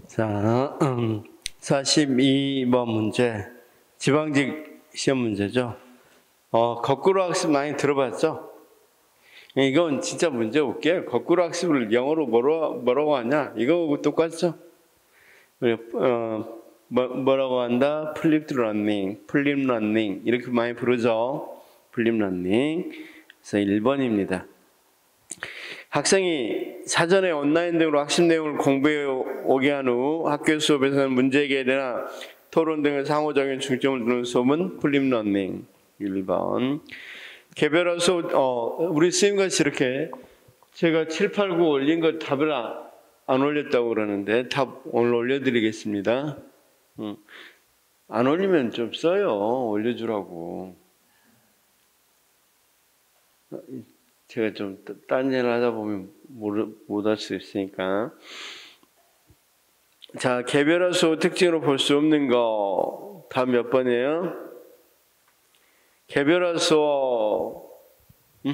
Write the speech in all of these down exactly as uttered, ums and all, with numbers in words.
자, 음, 사십이 번 문제, 지방직 시험 문제죠. 어, 거꾸로 학습 많이 들어봤죠? 이건 진짜 문제 웃겨요. 거꾸로 학습을 영어로 뭐로, 뭐라고 하냐? 이거 똑같죠? 어, 뭐, 뭐라고 한다? 플립드 러닝, 플립 러닝 이렇게 많이 부르죠. 플립 러닝. 그래서 일 번입니다. 학생이 사전에 온라인 등으로 학습 내용을 공부해 오게 한 후 학교 수업에서는 문제 해결이나 토론 등의 상호작용 중점을 두는 수업은 플립 러닝. 일 번. 개별화 수업, 어, 우리 선생님같이 이렇게 제가 칠, 팔, 구 올린 거 답을 안, 안 올렸다고 그러는데 답 오늘 올려드리겠습니다. 응. 안 올리면 좀 써요. 올려주라고. 제가 좀 딴 일을 하다 보면 못 할 수 있으니까. 자, 개별화 수업 특징으로 볼 수 없는 거. 답 몇 번이에요? 개별화 수업. 음?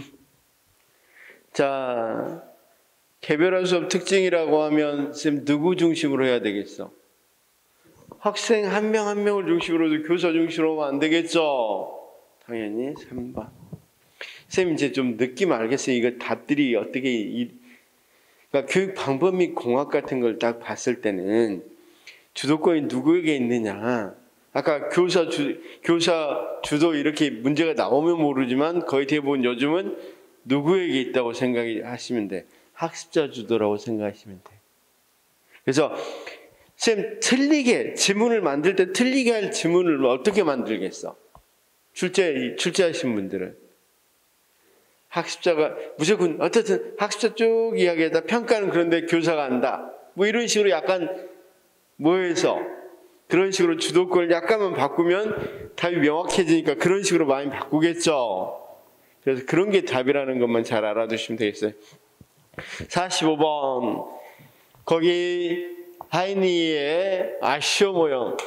자, 개별화 수업 특징이라고 하면 쌤 누구 중심으로 해야 되겠어? 학생 한 명 한 명을 중심으로도 교사 중심으로 하면 안 되겠죠? 당연히 삼 번. 쌤 이제 좀 느낌 알겠어요. 이거 답들이 어떻게 이, 그러니까 교육 방법 및 공학 같은 걸 딱 봤을 때는 주도권이 누구에게 있느냐. 아까 교사 주 교사 주도 이렇게 문제가 나오면 모르지만 거의 대부분 요즘은 누구에게 있다고 생각하시면 돼. 학습자 주도라고 생각하시면 돼. 그래서 쌤 틀리게 지문을 만들 때 틀리게 할 지문을 어떻게 만들겠어? 출제 출제하신 분들은. 학습자가 무조건 어쨌든 학습자 쭉 이야기하다 평가는 그런데 교사가 한다. 뭐 이런 식으로 약간 뭐해서 그런 식으로 주도권을 약간만 바꾸면 답이 명확해지니까 그런 식으로 많이 바꾸겠죠. 그래서 그런 게 답이라는 것만 잘 알아두시면 되겠어요. 사십오 번 거기 하이니의 아쉬워 모형.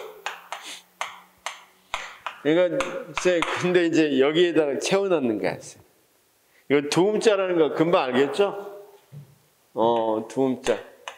이건 근데 이제 여기에다가 채워넣는 거야. 이거 두음자라는 거 금방 알겠죠? 어, 두음자.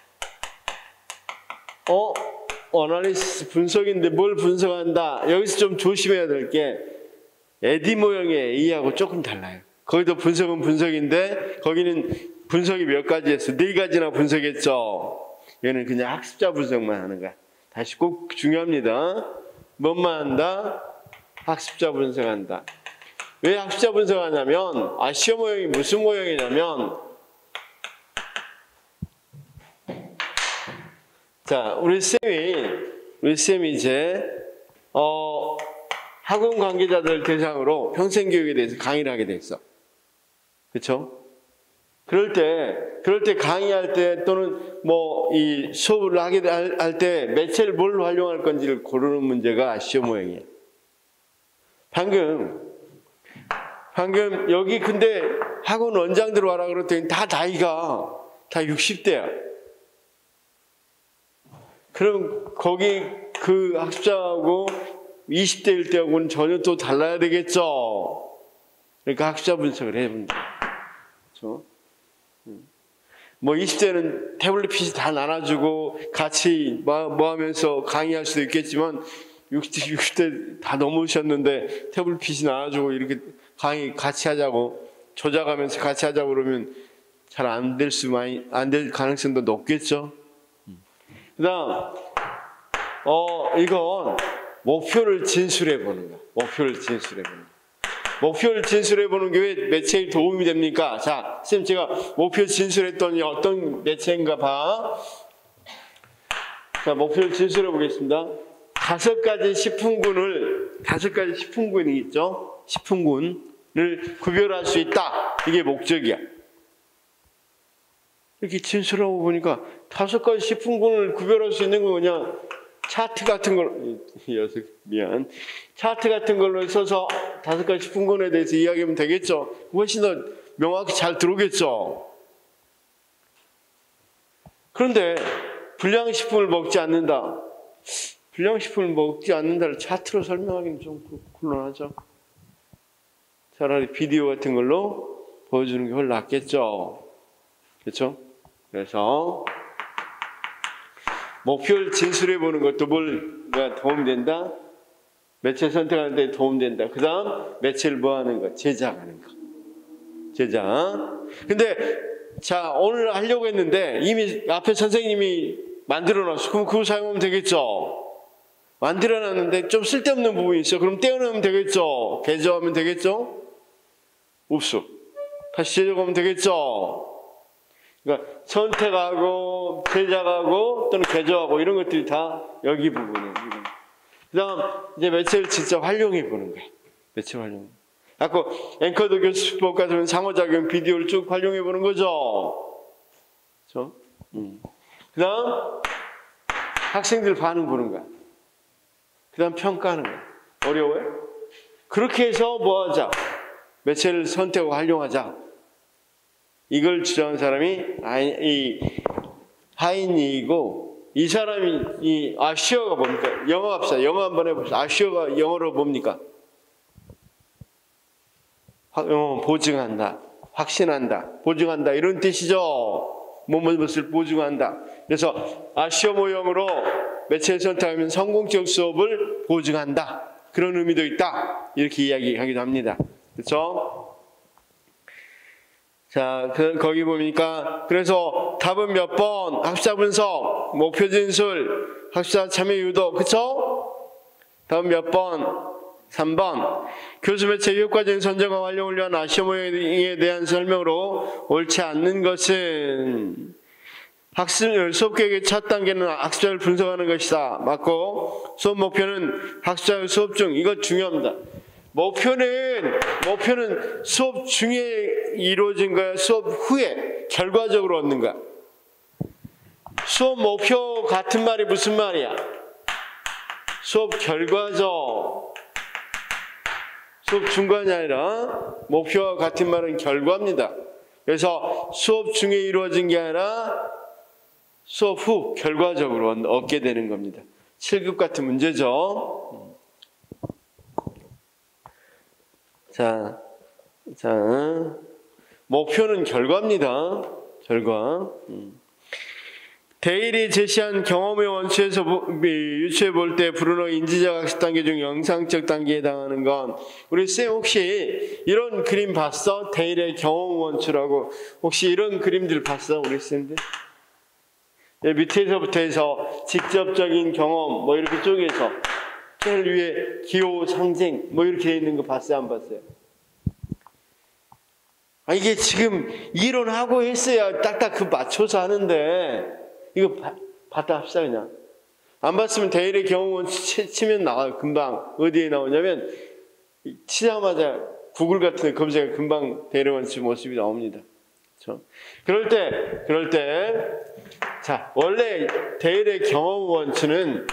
어, 어널리시스 분석인데 뭘 분석한다? 여기서 좀 조심해야 될 게 에디 모형의 A하고 조금 달라요. 거기도 분석은 분석인데 거기는 분석이 몇 가지 했어? 네 가지나 분석했죠? 얘는 그냥 학습자 분석만 하는 거야. 다시 꼭 중요합니다. 뭔만 한다? 학습자 분석한다. 왜 학습자 분석하냐면 아쉬워 모형이 무슨 모형이냐면 자 우리 쌤이 우리 쌤이 이제 어, 학원 관계자들 대상으로 평생교육에 대해서 강의를 하게 됐어. 그렇죠? 그럴 때 그럴 때 강의할 때 또는 뭐 이 수업을 하게 할 때 매체를 뭘로 활용할 건지를 고르는 문제가 아쉬워 모형이에요. 방금 방금 여기 근데 학원 원장들 와라 그랬더니 다 나이가 다 육십 대야. 그럼 거기 그 학습자하고 이십 대일 때하고는 전혀 또 달라야 되겠죠. 그러니까 학습자 분석을 해본다. 그렇죠? 뭐 이십 대는 태블릿 피씨 다 나눠주고 같이 뭐, 뭐 하면서 강의할 수도 있겠지만 육십 대 다 넘으셨는데 태블릿 피씨 나눠주고 이렇게 강의 같이 하자고 조작하면서 같이 하자고 그러면 잘 안 될 수 많이 안 될 가능성도 높겠죠. 그다음 어 이건 목표를 진술해 보는 거야. 목표를 진술해 보는 거. 목표를 진술해 보는 게 왜 매체에 도움이 됩니까? 자, 선생님 제가 목표 진술했더니 어떤 매체인가 봐. 자, 목표를 진술해 보겠습니다. 다섯 가지 식품군을 다섯 가지 식품군이 있죠. 식품군을 구별할 수 있다. 이게 목적이야. 이렇게 진술하고 보니까 다섯 가지 식품군을 구별할 수 있는 거 그냥 차트 같은 걸 여섯 미안 차트 같은 걸로 써서 다섯 가지 식품군에 대해서 이야기하면 되겠죠. 훨씬 더 명확히 잘 들어오겠죠. 그런데 불량식품을 먹지 않는다. 불량식품을 먹지 않는다를 차트로 설명하기는 좀 곤란하죠. 차라리 비디오 같은 걸로 보여주는 게 훨씬 낫겠죠. 그렇죠? 그래서 목표를 진술해 보는 것도 뭘가 도움된다? 매체 선택하는 데 도움된다. 그 다음 매체를 뭐 하는 거? 제작하는 거. 제작. 근데 자, 오늘 하려고 했는데 이미 앞에 선생님이 만들어 놨어. 그럼 그거 사용하면 되겠죠? 만들어 놨는데 좀 쓸데없는 부분이 있어. 그럼 떼어내면 되겠죠? 개조하면 되겠죠? 없어. 다시 제작하면 되겠죠? 그러니까 선택하고 제작하고 또는 개조하고 이런 것들이 다 여기 부분이에요. 그 다음 이제 매체를 진짜 활용해 보는 거야. 매체 활용. 아까 앵커도 교수법 같으면 상호작용 비디오를 쭉 활용해 보는 거죠. 그렇죠? 음. 그 다음 학생들 반응 보는 거야. 그 다음 평가하는 거야. 어려워요? 그렇게 해서 뭐 하자? 매체를 선택하고 활용하자. 이걸 주장한 사람이 이 하인이고, 이 사람이 이 아쉬어가 뭡니까? 영어 합시다. 영어 한번 해봅시다. 아쉬어가 영어로 뭡니까? 어, 보증한다, 확신한다, 보증한다 이런 뜻이죠. 무엇을 보증한다. 그래서 아쉬어 모형으로 매체 선택하면 성공적 수업을 보증한다. 그런 의미도 있다. 이렇게 이야기하기도 합니다. 그렇죠? 자, 그, 거기 보니까 그래서 답은 몇 번? 학습자 분석, 목표 진술, 학습자 참여 유도, 그쵸? 답은 몇 번? 삼 번. 교수 매체 효과적인 선정과 활용을 위한 아쉬워 모형에 대한 설명으로 옳지 않는 것은 학습, 수업 계획의 첫 단계는 학습자를 분석하는 것이다. 맞고, 수업 목표는 학습자의 수업 중, 이거 중요합니다. 목표는, 목표는 수업 중에 이루어진 거야? 수업 후에 결과적으로 얻는 거야? 수업 목표 같은 말이 무슨 말이야? 수업 결과죠. 수업 중간이 아니라 목표와 같은 말은 결과입니다. 그래서 수업 중에 이루어진 게 아니라 수업 후 결과적으로 얻게 되는 겁니다. 칠 급 같은 문제죠. 자, 자, 목표는 결과입니다. 결과. 데일이 제시한 경험의 원칙에서 유추해 볼 때 브루너 인지적 학습 단계 중 영상적 단계에 해당하는 건, 우리 쌤 혹시 이런 그림 봤어? 데일의 경험 원칙이라고 혹시 이런 그림들 봤어? 우리 쌤들? 네, 밑에서부터 해서 직접적인 경험 뭐 이렇게 쪼개서 제일 위에 기호 상징 뭐 이렇게 돼 있는 거 봤어요? 안 봤어요? 아, 이게 지금 이론하고 했어야 딱딱 그 맞춰서 하는데 이거 바, 봤다 합시다. 그냥 안 봤으면 데일의 경험은 치, 치면 나와요. 금방. 어디에 나오냐면 치자마자 구글 같은 데 검색하면 금방 데일의 원칙 모습이 나옵니다. 그렇죠? 그럴 때 그럴 때 자, 원래 데일의 경험 원칙은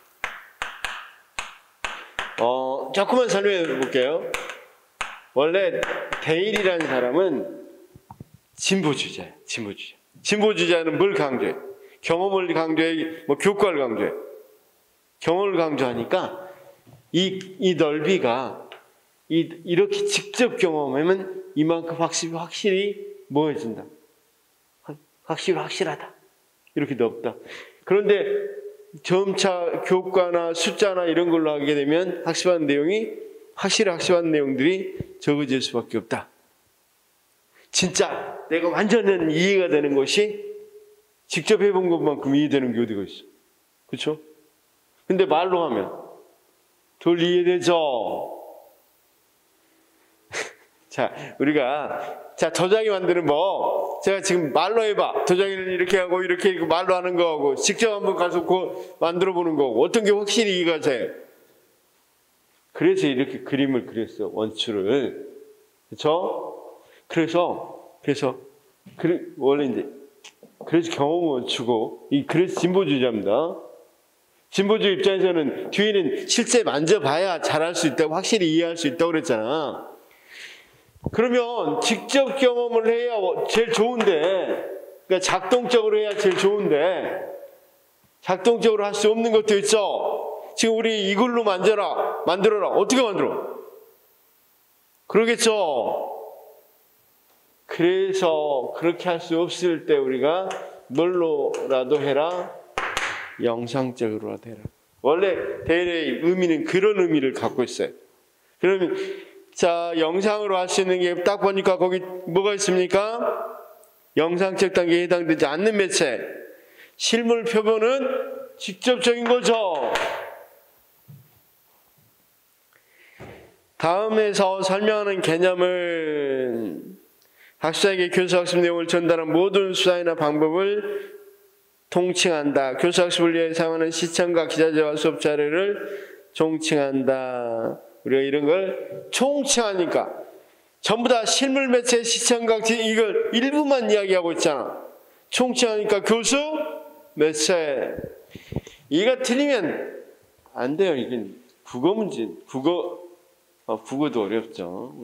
어, 조금만 설명해 볼게요. 원래 데일이라는 사람은 진보주의자예요. 진보주의자. 진보주의자는 뭘 강조해? 경험을 강조해, 뭐 교과를 강조해. 경험을 강조하니까 이, 이 넓이가 이, 이렇게 직접 경험하면 이만큼 확실히 확실히 뭐해진다? 확실히 확실하다. 이렇게 넓다. 그런데 점차 교과나 숫자나 이런 걸로 하게 되면 학습하는 내용이 확실히 학습한 내용들이 적어질 수밖에 없다. 진짜 내가 완전한 이해가 되는 것이 직접 해본 것만큼 이해되는 게 어디가 있어. 그렇죠? 근데 말로 하면 덜 이해되죠? 자, 우리가 자 도자기 만드는 법 제가 지금 말로 해봐. 도자기를 이렇게 하고 이렇게 이렇게 말로 하는 거하고 직접 한번 가서 그 만들어 보는 거고 어떤 게 확실히 이해가 돼. 그래서 이렇게 그림을 그렸어. 원추를. 그렇죠? 그래서 그래서 그, 원래 이제 그래서 경험 원추고 이 그래서 진보주의자입니다. 진보주의 입장에서는 뒤에는 실제 만져봐야 잘할 수 있다고 확실히 이해할 수 있다고 그랬잖아. 그러면 직접 경험을 해야 제일 좋은데, 그러니까 작동적으로 해야 제일 좋은데 작동적으로 할 수 없는 것도 있죠. 지금 우리 이걸로 만져라, 만들어라. 어떻게 만들어? 그러겠죠. 그래서 그렇게 할 수 없을 때 우리가 뭘로라도 해라? 영상적으로 되라. 원래 대례의 의미는 그런 의미를 갖고 있어요. 그러면 자, 영상으로 할 수 있는 게 딱 보니까 거기 뭐가 있습니까? 영상적 단계에 해당되지 않는 매체. 실물 표본은 직접적인 거죠. 다음에서 설명하는 개념은 학생에게 교수학습 내용을 전달한 모든 수단이나 방법을 통칭한다. 교수학습을 위해 사용하는 시청각 기자재와 수업 자료를 총칭한다. 우리가 이런 걸 총칭하니까 전부 다 실물 매체, 시청각, 이걸 일부만 이야기하고 있잖아. 총칭하니까 교수, 매체. 이가 틀리면 안 돼요. 이건 국어 문제. 국어, 어, 국어도 어렵죠.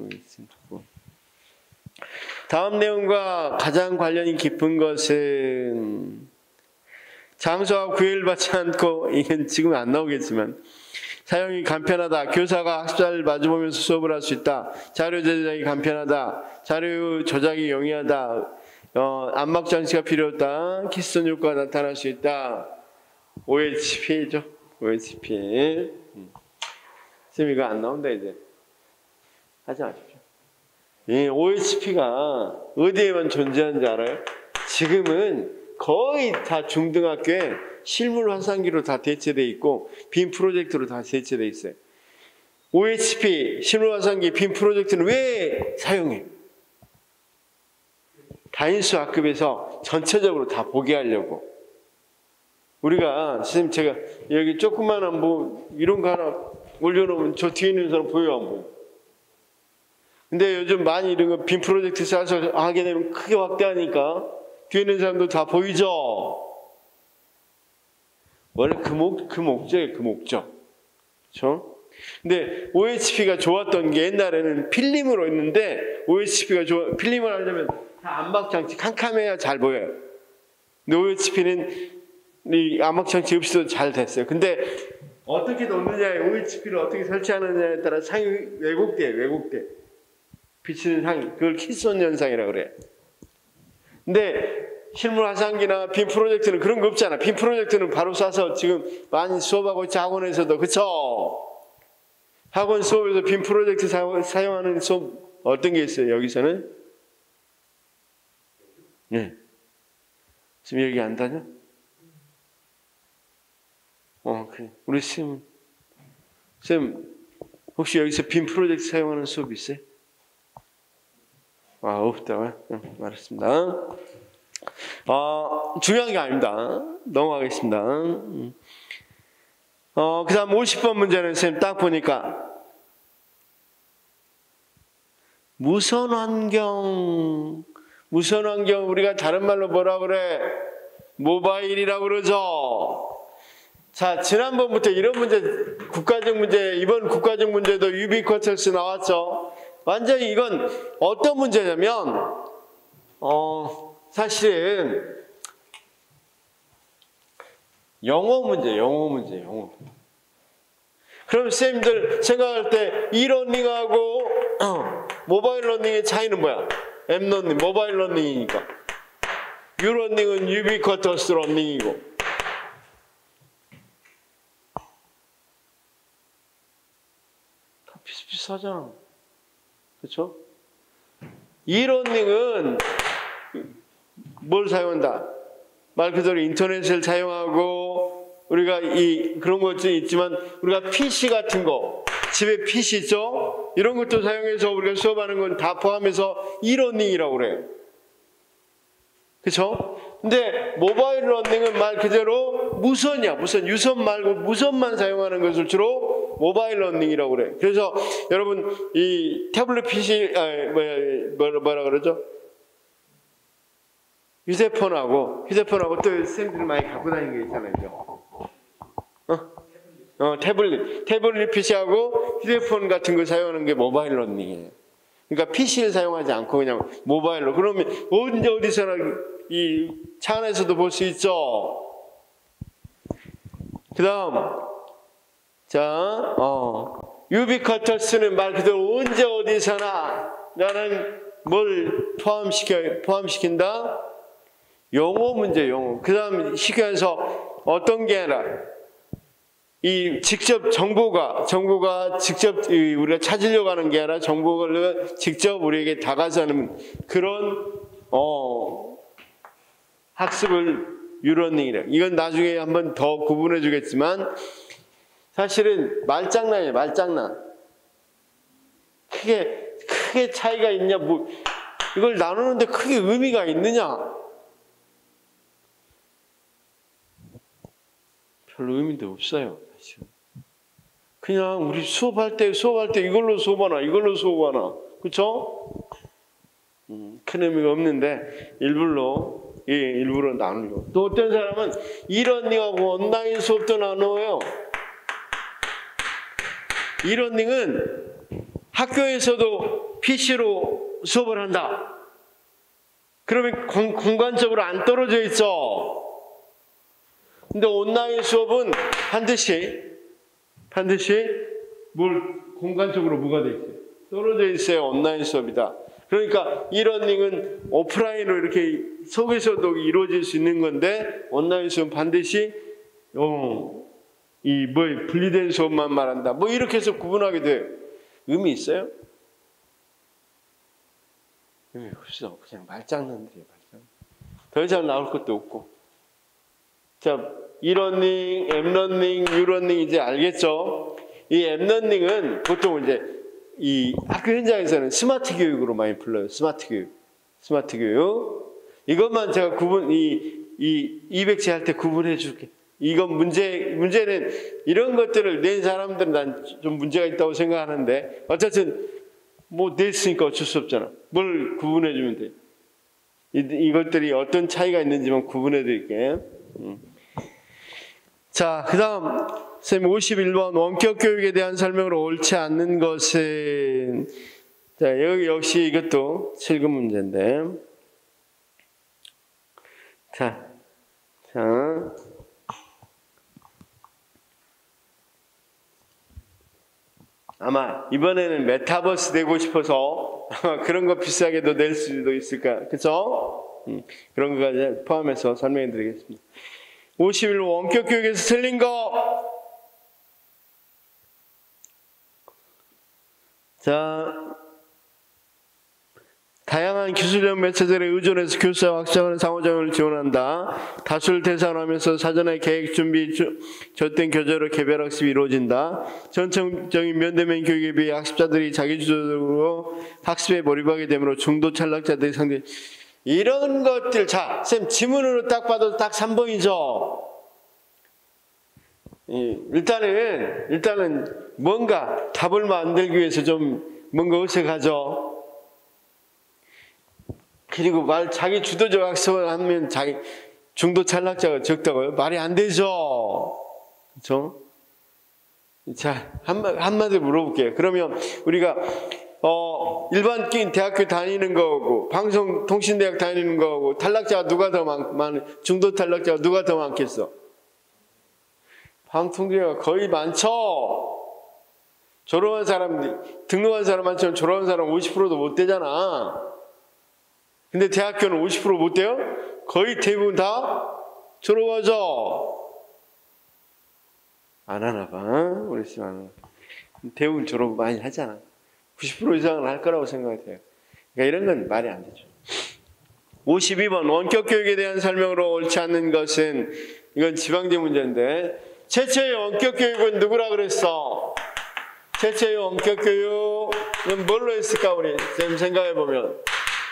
다음 내용과 가장 관련이 깊은 것은 장소와 구애를 받지 않고, 이건 지금 안 나오겠지만, 사용이 간편하다. 교사가 학습자를 마주보면서 수업을 할 수 있다. 자료 제작이 간편하다. 자료 조작이 용이하다. 어, 안막 장치가 필요 없다. 키스톤 효과가 나타날 수 있다. 오에이치피죠. 오에이치피. 음. 지금 이거 안 나온다 이제. 하지 마십시오. 이 오에이치피가 어디에만 존재하는지 알아요? 지금은 거의 다 중등학교에 실물 환상기로 다 대체되어 있고 빔 프로젝트로 다 대체되어 있어요. 오에이치피, 실물 환상기, 빔 프로젝트는 왜 사용해? 다인수 학급에서 전체적으로 다 보게 하려고. 우리가 선생님 제가 여기 조그만한 뭐 이런 거 하나 올려놓으면 저 뒤에 있는 사람 보여요, 안 보여요? 근데 요즘 많이 이런 거 빔 프로젝트 쌓아서 하게 되면 크게 확대하니까 뒤에 있는 사람도 다 보이죠? 원래 그 목, 그 목적이에요, 그 목적. 그렇죠? 근데 오에이치피가 좋았던 게 옛날에는 필름으로 있는데 오에이치피가 좋아, 필름을 하려면 다 안막장치 캄캄해야 잘 보여요. 근데 오에이치피는 이 안막장치 없이도 잘 됐어요. 근데 어떻게 넣느냐에 오에이치피를 어떻게 설치하느냐에 따라 상이 왜곡돼요, 왜곡돼. 비치는 상이. 그걸 키스톤 현상이라고 그래요. 근데 실물 화상기나 빔 프로젝트는 그런 거 없잖아. 빔 프로젝트는 바로 쏴서 지금 많이 수업하고 있지, 학원에서도. 그쵸? 학원 수업에서 빔 프로젝트 사용하는 수업 어떤 게 있어요? 여기서는? 네. 지금 여기 안 다녀? 어, 그래. 우리 쌤, 쌤, 혹시 여기서 빔 프로젝트 사용하는 수업 있어요? 아, 없다고요? 응, 알았습니다. 어, 중요한 게 아닙니다. 넘어가겠습니다. 어, 그 다음 오십 번 문제는 선생님 딱 보니까 무선 환경, 무선 환경 우리가 다른 말로 뭐라 그래? 모바일이라고 그러죠. 자, 지난번부터 이런 문제, 국가적 문제, 이번 국가적 문제도 유비쿼터스 나왔죠. 완전히 이건 어떤 문제냐면 어, 사실은 영어 문제, 영어 문제, 영어. 그럼 쌤들 생각할 때 이러닝하고 어, 모바일 러닝의 차이는 뭐야? 엠러닝, 모바일 러닝이니까. 유러닝은 유비쿼터스 러닝이고. 다 비슷비슷하잖아. 그렇죠? 이러닝은 뭘 사용한다? 말 그대로 인터넷을 사용하고 우리가 이 그런 것도 있지만 우리가 피씨 같은 거 집에 피씨 있죠? 이런 것도 사용해서 우리가 수업하는 건 다 포함해서 이러닝이라고 그래요. 그렇죠? 근데 모바일 러닝은 말 그대로 무선이야. 무선, 유선 말고 무선만 사용하는 것을 주로 모바일 러닝이라고 그래. 그래서 여러분 이 태블릿 피씨 아, 뭐야, 뭐라 그러죠? 휴대폰하고 휴대폰하고 또 쌤들 많이 갖고 다니는 게 있잖아요. 어? 어, 태블릿, 태블릿 피씨하고 휴대폰 같은 거 사용하는 게 모바일 러닝이에요. 그러니까 피씨를 사용하지 않고 그냥 모바일로. 그러면 언제 어디서나 이 차 안에서도 볼 수 있죠. 그 다음, 자, 어, 유비쿼터스는 말 그대로 언제 어디서나 라는 뭘 포함시켜, 포함시킨다? 용어 문제, 용어. 그 다음 시켜서 어떤 게 아니라 이 직접 정보가 정보가 직접 우리가 찾으려고 하는 게 아니라 정보가 직접 우리에게 다가서는 그런 어, 학습을 유러닝이래. 이건 나중에 한번 더 구분해 주겠지만 사실은 말장난이에요. 말장난. 크게 크게 차이가 있냐? 뭐 이걸 나누는데 크게 의미가 있느냐? 별로 의미도 없어요. 그냥 우리 수업할 때 수업할 때 이걸로 수업하나 이걸로 수업하나 그렇죠? 음, 큰 의미가 없는데 일부러 예, 일부러 나누려고. 또 어떤 사람은 이러닝하고 온라인 수업도 나누어요. 이러닝은 학교에서도 피시로 수업을 한다. 그러면 공, 공간적으로 안 떨어져 있어. 근데 온라인 수업은 반드시 반드시 뭘 공간적으로 뭐가 돼 있어요? 떨어져 있어요. 온라인 수업이다. 그러니까 이러닝은 오프라인으로 이렇게 속에서도 이루어질 수 있는 건데 온라인 수업은 반드시 어, 이 뭐 분리된 수업만 말한다. 뭐 이렇게 해서 구분하게 돼요. 의미 있어요? 의미 없어. 그냥 말장난들이에요. 말장난. 더 이상 나올 것도 없고. 자, 이러닝, 엠러닝, 유러닝 이제 알겠죠? 이 엠러닝은 보통 이제 이 학교 현장에서는 스마트 교육으로 많이 불러요. 스마트 교육. 스마트 교육. 이것만 제가 구분, 이, 이, 이백지 할 때 구분해 줄게. 이건 문제, 문제는 이런 것들을 낸 사람들은 난 좀 문제가 있다고 생각하는데, 어쨌든 뭐 냈으니까 어쩔 수 없잖아. 뭘 구분해 주면 돼. 이, 이것들이 어떤 차이가 있는지만 구분해 드릴게. 음. 자, 그 다음, 선생님 오십일 번 원격 교육에 대한 설명으로 옳지 않는 것은, 자, 여기 역시 이것도 칠 급 문제인데. 자, 자. 아마 이번에는 메타버스 되고 싶어서 그런 거 비싸게도 낼 수도 있을까. 그쵸? 음, 그런 거까지 포함해서 설명해 드리겠습니다. 오십일 번 원격 교육에서 틀린 거. 자, 다양한 기술력 매체들에 의존해서 교수와 학생을 상호작용을 지원한다. 다수를 대상하면서 사전에 계획 준비, 젖된 교재로 개별 학습이 이루어진다. 전통적인 면대면 교육에 비해 학습자들이 자기주도적으로 학습에 몰입하게 되므로 중도 탈락자들이 상대. 이런 것들, 자, 쌤 지문으로 딱 봐도 딱 삼 번이죠. 일단은 일단은 뭔가 답을 만들기 위해서 좀 뭔가 어색하죠. 그리고 말 자기 주도적 학습을 하면 자기 중도 탈락자가 적다고요? 말이 안 되죠. 그렇죠? 자, 한마, 한마디로 물어볼게요. 그러면 우리가 어, 일반 대학교 다니는 거고 방송통신대학 다니는 거고 탈락자가 누가 더 많, 많 중도 탈락자가 누가 더 많겠어? 방통대가 거의 많죠. 졸업한 사람, 등록한 사람 많지만 졸업한 사람 오십 퍼센트도 못 되잖아. 근데 대학교는 오십 퍼센트 못 돼요? 거의 대부분 다 졸업하죠. 안 하나 봐. 우리 집 안 하나. 대부분 졸업 많이 하잖아. 구십 퍼센트 이상은 할 거라고 생각이 돼요. 그러니까 이런 건 말이 안 되죠. 오십이 번 원격 교육에 대한 설명으로 옳지 않는 것은, 이건 지방제 문제인데, 최초의 원격 교육은 누구라 그랬어? 최초의 원격 교육은 뭘로 했을까? 우리 쌤 생각해 보면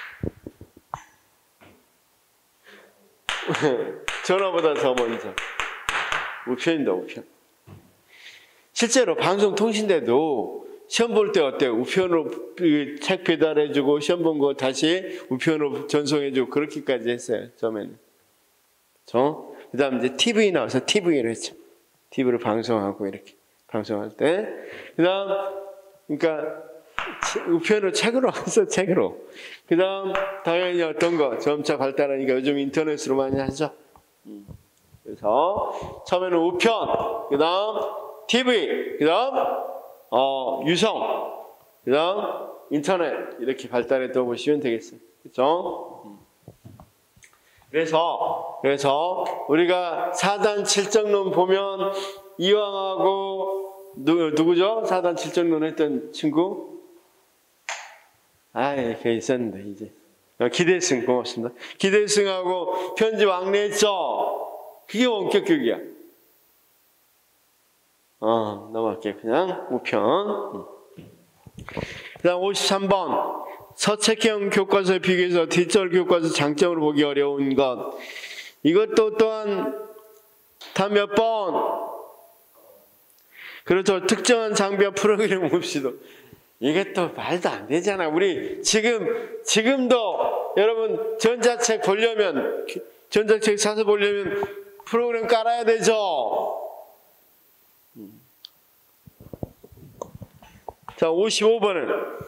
전화보다 더 먼저 우편입니다. 우편. 실제로 방송통신대도 시험 볼 때 어때요? 우편으로 책 배달해주고 시험 본 거 다시 우편으로 전송해주고 그렇게까지 했어요. 처음에는. 그렇죠? 그 다음 이제 티비 나와서 티비를 했죠. 티비로 방송하고 이렇게 방송할 때. 그 다음 그러니까 우편으로 책으로 했어. 책으로. 그 다음 당연히 어떤 거 점차 발달하니까 요즘 인터넷으로 많이 하죠. 그래서 처음에는 우편, 그 다음 티비, 그 다음 어, 유성, 그 다음 인터넷 이렇게 발달했다고 보시면 되겠어요. 그렇죠? 그래서 그래서 우리가 사단 칠정론 보면 이왕하고 누, 누구죠? 사단 칠정론 했던 친구? 아, 걔 있었는데 이제 기대승 고맙습니다. 기대승하고 편지 왕래했죠. 그게 원격 교육이야. 어, 넘어갈게요. 그냥 우편. 그 다음 오십삼 번 서책형 교과서에 비교해서 디지털 교과서 장점으로 보기 어려운 것. 이것도 또한 다 몇 번? 그렇죠. 특정한 장비와 프로그램 없이도. 이게 또 말도 안 되잖아. 우리 지금, 지금도 여러분 전자책 보려면, 전자책 사서 보려면 프로그램 깔아야 되죠. 자, 오십오 번은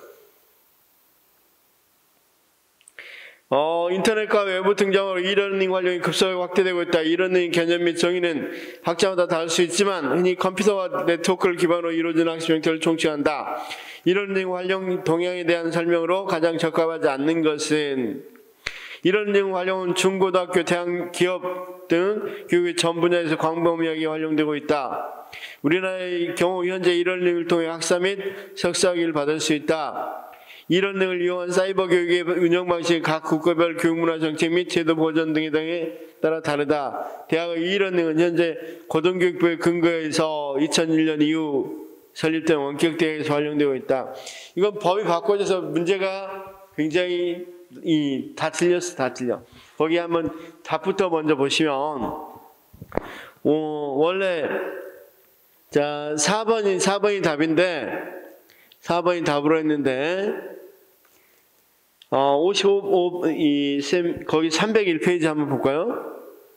어, 인터넷과 외부 등장으로 이러닝 활용이 급속하게 확대되고 있다. 이러닝 개념 및 정의는 학자마다 다를 수 있지만 흔히 컴퓨터와 네트워크를 기반으로 이루어지는 학습 형태를 총칭한다. 이러닝 활용 동향에 대한 설명으로 가장 적합하지 않는 것은 이러닝 활용은 중고등학교, 대학, 기업 등 교육의 전 분야에서 광범위하게 활용되고 있다. 우리나라의 경우 현재 이러닝을 통해 학사 및 석사학위를 받을 수 있다. 이러닝을 이용한 사이버 교육의 운영 방식이 각 국가별 교육문화 정책 및 제도 보전 등에 따라 다르다. 대학의 이러닝은 현재 고등교육부의 근거에서 이천일 년 이후 설립된 원격 대학에서 활용되고 있다. 이건 법이 바꿔져서 문제가 굉장히 이, 다 틀렸어, 다 틀려. 거기 한번 답부터 먼저 보시면, 어, 원래, 자, 사 번이, 사 번이 답인데, 사 번이 답으로 했는데, 어, 오십오, 이, 쌤, 거기 삼백일 페이지 한번 볼까요?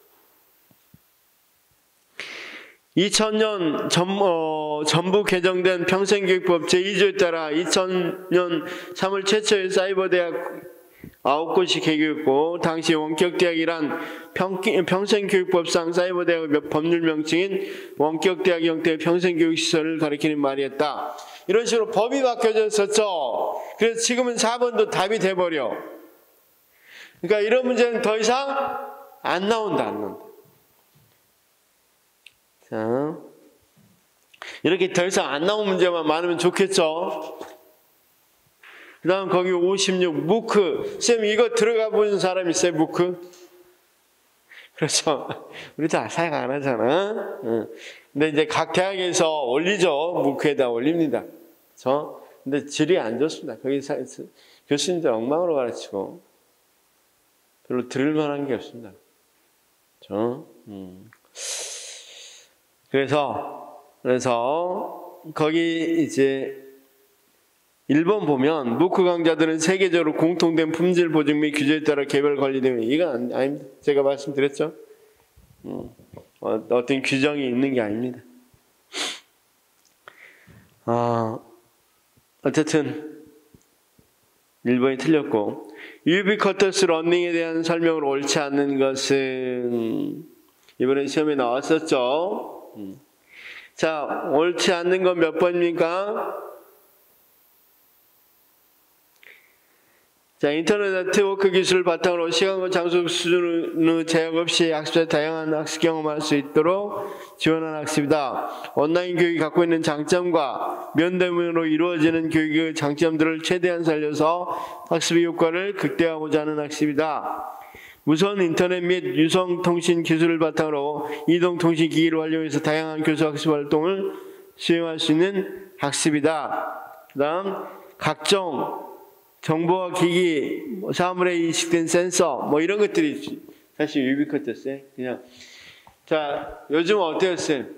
이천 년 전, 어, 전부 개정된 평생교육법 제이 조에 따라 이천 년 삼월 최초의 사이버대학 아홉 곳이 개교했고, 당시 원격대학이란 평, 평생교육법상 사이버대학의 법률 명칭인 원격대학 형태의 평생교육시설을 가리키는 말이었다. 이런 식으로 법이 바뀌어졌었죠. 그래서 지금은 사 번도 답이 돼버려. 그러니까 이런 문제는 더 이상 안 나온다, 안 나온다. 자, 이렇게 더 이상 안 나온 문제만 많으면 좋겠죠. 그 다음 거기 오십육, 무크. 쌤, 이거 들어가 보는 사람 있어요, 무크? 그렇죠. 우리도 사용 안 하잖아. 응. 근데 이제 각 대학에서 올리죠. 무크에다 올립니다. 그렇죠? 근데 질이 안 좋습니다. 거기 교수님들 엉망으로 가르치고 별로 들을 만한 게 없습니다. 그렇죠? 음. 그래서, 그래서 거기 이제 일 번 보면 무크 강좌들은 세계적으로 공통된 품질 보증 및 규제에 따라 개별 관리되면 이건 아닙니다. 제가 말씀드렸죠. 음, 어, 어떤 규정이 있는 게 아닙니다. 아, 어쨌든 일 번이 틀렸고, 유비쿼터스 러닝에 대한 설명으로 옳지 않는 것은 이번에 시험에 나왔었죠. 음. 자, 옳지 않는 건 몇 번입니까? 자, 인터넷 네트워크 기술을 바탕으로 시간과 장소 수준의 제약 없이 학습자의 다양한 학습 경험을 할 수 있도록 지원하는 학습이다. 온라인 교육이 갖고 있는 장점과 면대면으로 이루어지는 교육의 장점들을 최대한 살려서 학습의 효과를 극대화하고자 하는 학습이다. 무선 인터넷 및 유성통신 기술을 바탕으로 이동통신기기를 활용해서 다양한 교수학습 활동을 수행할 수 있는 학습이다. 그 다음 각종 정보와 기기, 사물에 인식된 센서, 뭐 이런 것들이 사실 유비쿼터스예요. 그냥 자, 요즘 어때요, 쌤?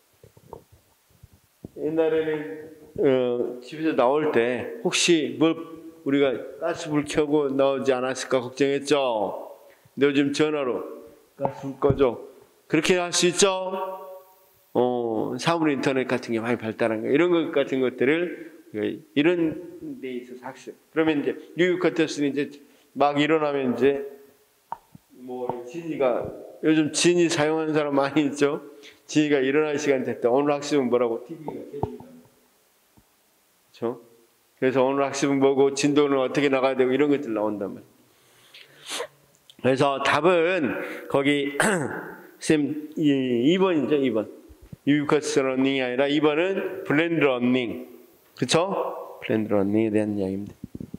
옛날에는 어, 집에서 나올 때 혹시 뭘 우리가 가스불 켜고 나오지 않았을까 걱정했죠. 근데 요즘 전화로 가스불 꺼줘. 그렇게 할 수 있죠. 어, 사물 인터넷 같은 게 많이 발달한 거, 이런 것 같은 것들을 이런 데 있어서 학습. 그러면 이제 유비쿼터스는 이제 막 일어나면 이제 뭐 진이가 요즘 진이 사용하는 사람 많이 있죠. 진이가 일어날 시간 됐다. 오늘 학습은 뭐라고 티비가 켜진다. 그렇죠? 그래서 오늘 학습은 뭐고 진도는 어떻게 나가야 되고 이런 것들 나온단 말이에요. 그래서 답은 거기 쌤 이 번이죠. 이 번. 유비쿼스 러닝이 아니라 이 번은 블렌드 러닝. 그쵸? 블렌드 러닝에 대한 이야기입니다.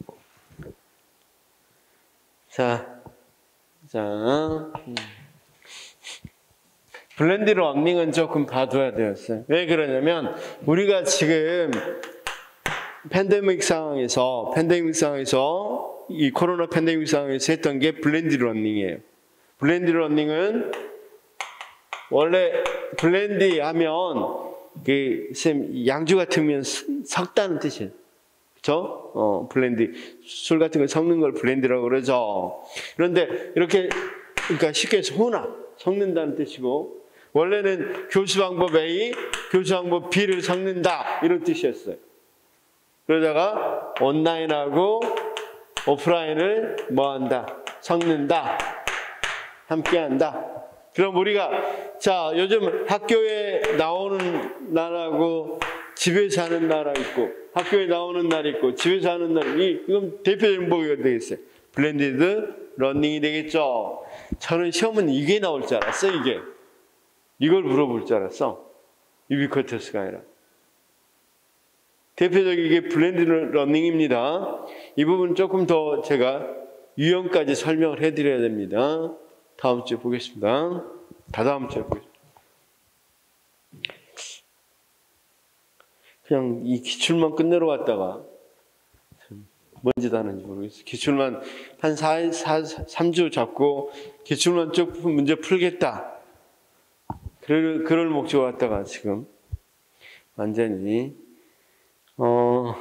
자, 자, 음. 블렌드 러닝은 조금 봐둬야 되었어요. 왜 그러냐면 우리가 지금 팬데믹 상황에서 팬데믹 상황에서 이 코로나 팬데믹 상황에서 했던 게 블렌드 러닝이에요. 블렌드 러닝은 원래 블렌디 하면 그 쌤 양주 같으면 섞다는 뜻이에요. 그렇죠? 어, 블렌디 술 같은 거 섞는 걸 블렌디라고 그러죠. 그런데 이렇게 그러니까 쉽게 해서 혼합 섞는다는 뜻이고 원래는 교수 방법 A, 교수 방법 B를 섞는다 이런 뜻이었어요. 그러다가 온라인하고 오프라인을 뭐한다? 섞는다. 함께한다. 그럼 우리가 자 요즘 학교에 나오는 날하고 집에서 하는 날 있고 학교에 나오는 날 있고 집에서 하는 날 이 이건 대표적인 뭐가 되겠어요? 블렌디드 러닝이 되겠죠. 저는 시험은 이게 나올 줄 알았어. 이게 이걸 물어볼 줄 알았어. 유비쿼터스가 아니라 대표적인 게 블렌디드 러닝입니다. 이 부분 조금 더 제가 유형까지 설명을 해드려야 됩니다. 다음 주에 보겠습니다. 다다음 주에 보겠습니다. 그냥 이 기출만 끝내러 갔다가 뭔 짓 하는지 모르겠어요. 기출만 한 사, 사, 삼 주 잡고 기출만 쭉 문제 풀겠다. 그럴, 그럴 목적으로 갔다가 지금 완전히 어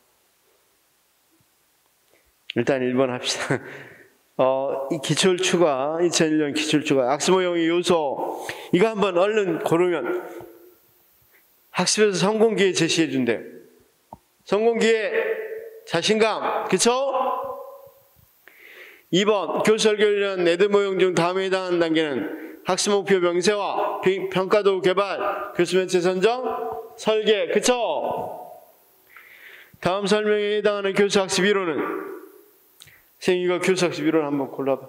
일단 일 번 합시다. 어, 이 기출 추가, 이천일 년 기출 추가, 악수 모형의 요소, 이거 한번 얼른 고르면 학습에서 성공 기회 제시해 준대요. 성공 기회, 자신감, 그쵸? 이 번, 교수 설계 훈련, 네드 모형 중 다음에 해당하는 단계는 학습 목표 명세화, 평가 도구 개발, 교수 면체 선정, 설계, 그쵸? 다음 설명에 해당하는 교수 학습 이론은 선생님 이거 교수학습 이론 한번 골라봐.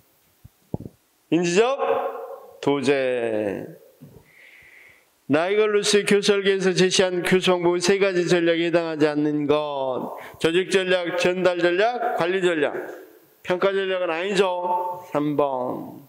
인지적 도제. 나이걸루스의 교수 설계에서 제시한 교수 방법의 세 가지 전략에 해당하지 않는 것. 조직 전략, 전달 전략, 관리 전략. 평가 전략은 아니죠. 삼 번.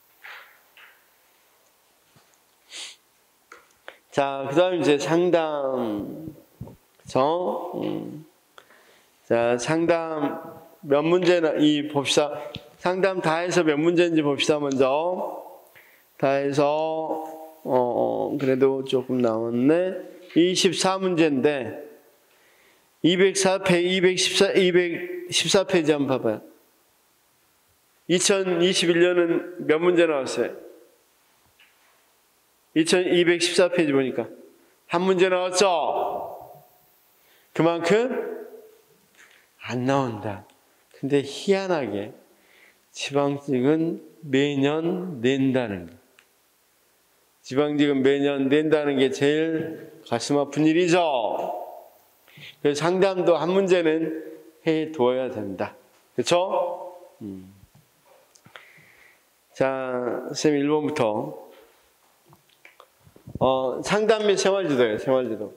자, 그 다음 이제 상담. 그쵸? 음. 자, 상담. 몇 문제나 이 봅시다. 상담 다 해서 몇 문제인지 봅시다. 먼저 다 해서 어 그래도 조금 나왔네. 이십사 문제인데 이백사 페이지, 이백십사, 이백십사 페이지 한번 봐봐요. 이천이십일 년은 몇 문제 나왔어요? 이천이백십사 페이지 보니까 한 문제 나왔죠? 그만큼 안 나온다. 근데 희한하게 지방직은 매년 낸다는 거. 지방직은 매년 낸다는 게 제일 가슴 아픈 일이죠. 그래서 상담도 한 문제는 해둬야 된다. 그렇죠? 음. 자, 쌤 일 번부터 어, 상담 및 생활지도예요. 생활지도.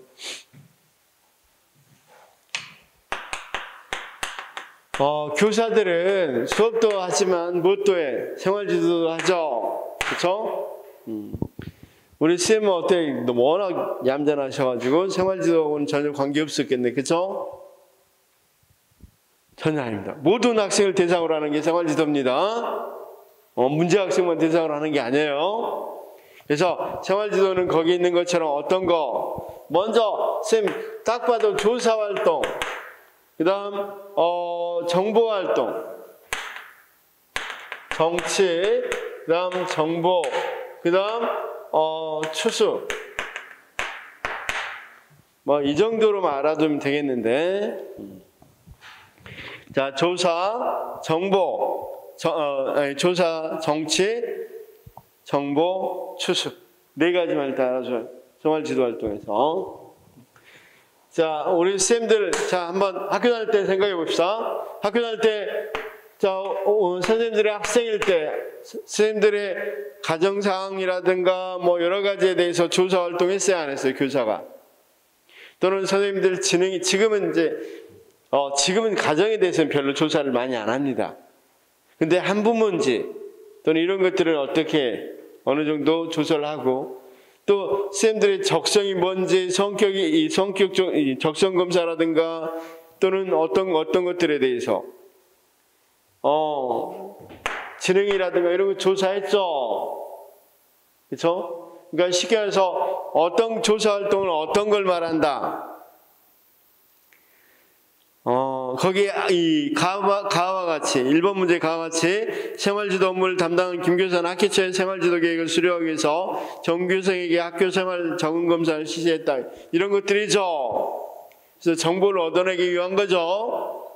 어, 교사들은 수업도 하지만 무엇도 해? 생활지도도 하죠. 그쵸? 음. 우리 쌤은 어때? 너무 워낙 얌전하셔가지고 생활지도하고는 전혀 관계없었겠네. 그쵸? 전혀 아닙니다. 모든 학생을 대상으로 하는 게 생활지도입니다. 어, 문제 학생만 대상으로 하는 게 아니에요. 그래서 생활지도는 거기 있는 것처럼 어떤 거? 먼저 쌤 딱 봐도 조사활동, 그 다음 어, 정보활동, 정치, 그 다음 정보, 그 다음 어, 추수. 뭐 이 정도로만 알아두면 되겠는데. 자, 조사, 정보, 저, 어, 아니, 조사, 정치, 정보, 추수. 네 가지만 일단 알아줘요. 생활지도활동에서. 자, 우리 쌤들, 자, 한번 학교 다닐 때 생각해 봅시다. 학교 다닐 때 자, 어, 선생님들의 학생일 때 선생님들의 가정 상황이라든가 뭐 여러 가지에 대해서 조사 활동했어요, 안 했어요, 교사가? 또는 선생님들 지능이 지금은 이제 어, 지금은 가정에 대해서는 별로 조사를 많이 안 합니다. 근데 한부모인지 또는 이런 것들은 어떻게 어느 정도 조사를 하고, 또 선생님들의 적성이 뭔지, 성격이 이 성격 적성 검사라든가 또는 어떤 어떤 것들에 대해서 어 지능이라든가 이런 거 조사했죠. 그렇죠? 그러니까 쉽게 말해서 어떤 조사 활동은 어떤 걸 말한다. 어, 거기에 이 가와, 가와 같이, 일 번 문제 가와 같이 생활지도 업무를 담당한 김 교사는 학기초에 생활지도 계획을 수료하기 위해서 전교생에게 학교 생활 적응 검사를 실시했다. 이런 것들이죠. 그래서 정보를 얻어내기 위한 거죠.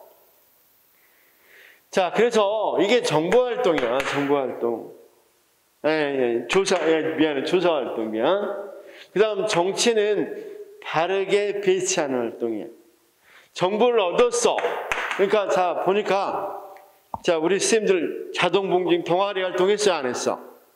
자, 그래서 이게 정보 활동이야, 정보 활동. 예, 예, 조사, 예, 미안해, 조사 활동이야. 그 다음 정치는 바르게 배치하는 활동이야. 정보를 얻었어. 그러니까 자 보니까 자 우리 쌤들 자동봉징 동아리 활동했어, 안 했어?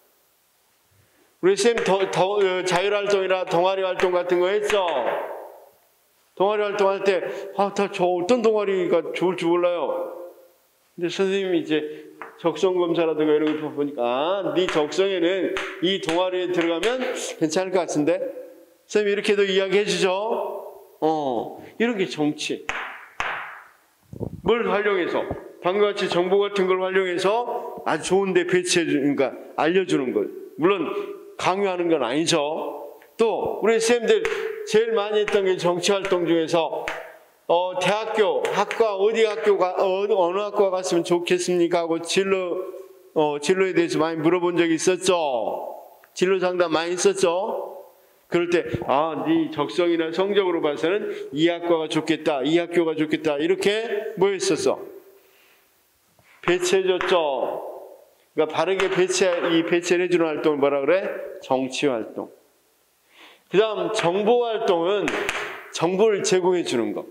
우리 쌤 더, 더, 자율활동이나 동아리 활동 같은 거 했어. 동아리 활동할 때 아, 다 저 어떤 동아리가 좋을 줄 몰라요. 근데 선생님이 이제 적성검사라든가 이런 거 보니까 아, 네 적성에는 이 동아리에 들어가면 괜찮을 것 같은데? 선생님이 이렇게도 이야기해 주죠. 어, 이런 게 정치. 뭘 활용해서? 방과 같이 정보 같은 걸 활용해서 아주 좋은데 배치해 주는, 그러니까 알려주는 것. 물론 강요하는 건 아니죠. 또 우리 쌤들 제일 많이 했던 게 정치 활동 중에서 어, 대학교, 학과, 어디 학교가, 어, 어느 학과 갔으면 좋겠습니까? 하고 진로, 어, 진로에 대해서 많이 물어본 적이 있었죠. 진로 상담 많이 있었죠. 그럴 때, 아, 네 적성이나 성적으로 봐서는 이 학과가 좋겠다, 이 학교가 좋겠다, 이렇게 뭐 했었어? 배치해줬죠. 그러니까 바르게 배치, 이 배치를 해주는 활동을 뭐라 그래? 정치 활동. 그 다음, 정보 활동은 정보를 제공해 주는 거.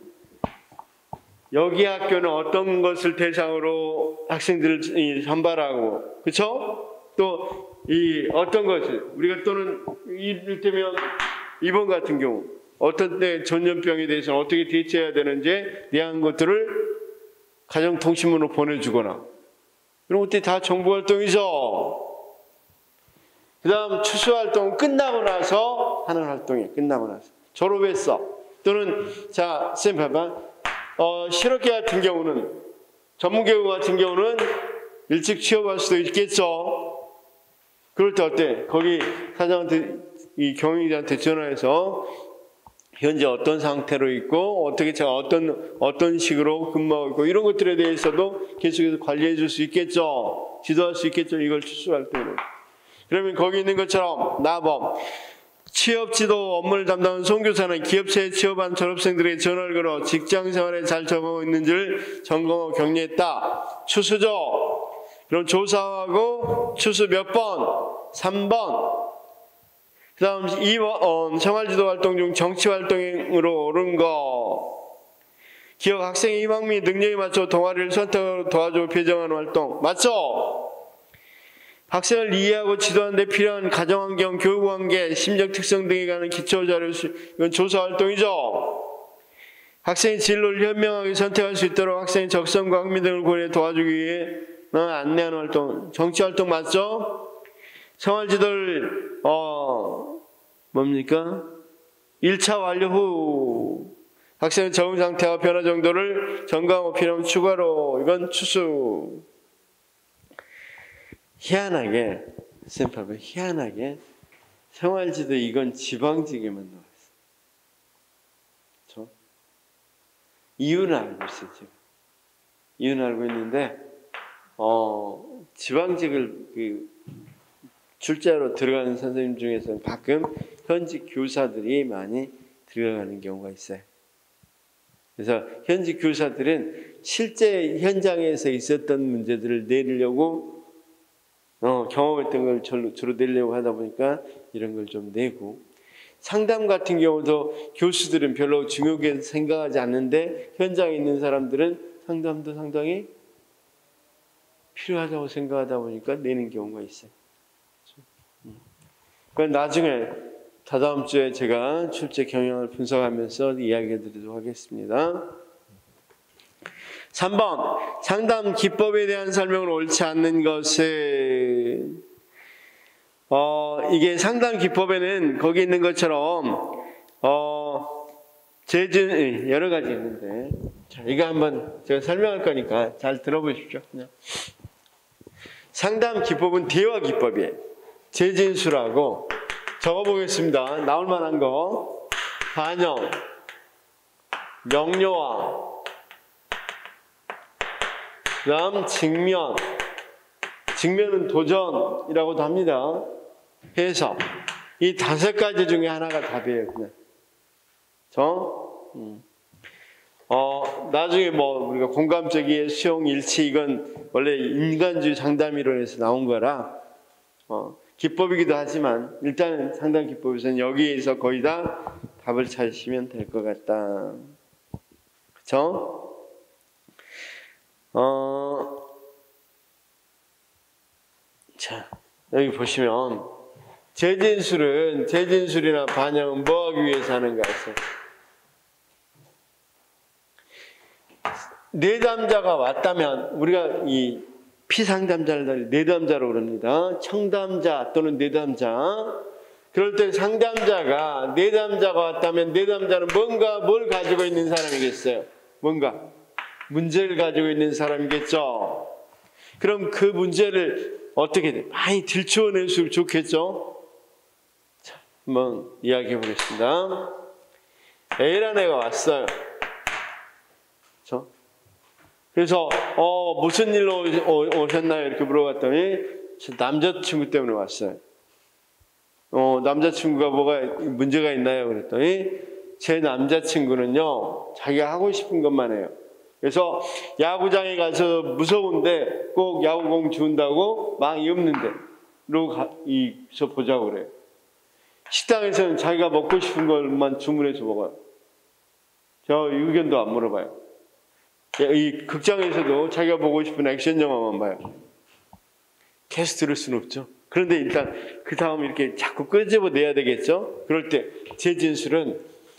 여기 학교는 어떤 것을 대상으로 학생들을 선발하고, 그쵸? 또, 이 어떤 것을 우리가 또는 이를테면 이번 같은 경우 어떤 때 전염병에 대해서 어떻게 대처해야 되는지에 대한 것들을 가정통신문으로 보내주거나 이런 것들이 다 정보활동이죠. 그 다음 추수활동은 끝나고 나서 하는 활동이에요. 끝나고 나서 졸업했어. 또는 자 쌤 봐봐, 어, 실업계 같은 경우는 전문교육 같은 경우는 일찍 취업할 수도 있겠죠. 그럴 때 어때? 거기 사장한테, 이 경영자한테 전화해서 현재 어떤 상태로 있고 어떻게 제가 어떤 어떤 식으로 근무하고 있고 이런 것들에 대해서도 계속해서 관리해 줄 수 있겠죠. 지도할 수 있겠죠. 이걸 추수할 때는. 그러면 거기 있는 것처럼 나범 취업지도 업무를 담당하는 송교사는 기업체에 취업한 졸업생들에게 전화를 걸어 직장생활에 잘 적응하고 있는지를 점검하고 격려했다. 추수죠. 그럼 조사하고 추수 몇 번? 삼 번. 그 다음 이 번 어, 생활지도 활동 중 정치 활동으로 오른 거. 기업 학생의 희망 및 능력에 맞춰 동아리를 선택하고 도와주고 배정하는 활동. 맞죠? 학생을 이해하고 지도하는 데 필요한 가정환경, 교육환경, 심적 특성 등에 관한 기초자료, 이건 조사 활동이죠. 학생의 진로를 현명하게 선택할 수 있도록 학생의 적성과 흥미 등을 고려해 도와주기 위해 안내하는 활동. 정치 활동 맞죠? 생활지도를 어 뭡니까? 일 차 완료 후 학생의 적응 상태와 변화 정도를 점검하고 필요하면 추가로, 이건 추수. 희한하게 쌤파be 희한하게 생활지도 이건 지방직에만 나와 있어. 그렇죠? 이유는 알고 있어요. 제가 이유는 알고 있는데 어 지방직을 그 출제하러 들어가는 선생님 중에서는 가끔 현직 교사들이 많이 들어가는 경우가 있어요. 그래서 현직 교사들은 실제 현장에서 있었던 문제들을 내리려고 어, 경험했던 걸 주로, 주로 내려고 하다 보니까 이런 걸 좀 내고, 상담 같은 경우도 교수들은 별로 중요하게 생각하지 않는데 현장에 있는 사람들은 상담도 상당히 필요하다고 생각하다 보니까 내는 경우가 있어요. 그러니까 나중에 다다음 주에 제가 출제 경향을 분석하면서 이야기해 드리도록 하겠습니다. 삼 번 상담 기법에 대한 설명을 옳지 않는 것은 어, 이게 상담 기법에는 거기 있는 것처럼 어, 재준 여러 가지 있는데 자, 이거 한번 제가 설명할 거니까 잘 들어보십시오. 그냥. 상담 기법은 대화 기법이에요. 재진술하고 적어보겠습니다. 나올 만한 거 반영, 명료화, 그 다음 직면, 직면은 도전이라고도 합니다. 해서 이 다섯 가지 중에 하나가 답이에요. 그냥. 저, 음. 어, 나중에 뭐 우리가 공감적이의 수용 일치 이건 원래 인간주의 상담 이론에서 나온 거라 어, 기법이기도 하지만 일단 상담 기법에서는 여기에서 거의 다 답을 찾으시면 될 것 같다. 그쵸? 어, 자, 여기 보시면 재진술은 재진술이나 반영은 뭐 하기 위해서 하는가 했어요. 내담자가 왔다면 우리가 이 피상담자를 내담자로 그럽니다. 청담자 또는 내담자. 그럴 때 상담자가 내담자가 왔다면 내담자는 뭔가 뭘 가지고 있는 사람이겠어요? 뭔가 문제를 가지고 있는 사람이겠죠. 그럼 그 문제를 어떻게 돼? 많이 들추어낼수록 좋겠죠. 자, 한번 이야기해 보겠습니다. A라는 애가 왔어요. 그렇죠? 그래서 어, 무슨 일로 오셨나요? 이렇게 물어봤더니 남자친구 때문에 왔어요. 어, 남자친구가 뭐가 문제가 있나요? 그랬더니 제 남자친구는요 자기가 하고 싶은 것만 해요. 그래서 야구장에 가서 무서운데 꼭 야구공 주운다고 망이 없는데 로서 보자고 그래요. 식당에서는 자기가 먹고 싶은 것만 주문해서 먹어요. 저 의견도 안 물어봐요. 이 극장에서도 자기가 보고 싶은 액션 영화만 봐요. 계속 들을 수는 없죠. 그런데 일단 그 다음 이렇게 자꾸 끄집어내야 되겠죠. 그럴 때 제 진술은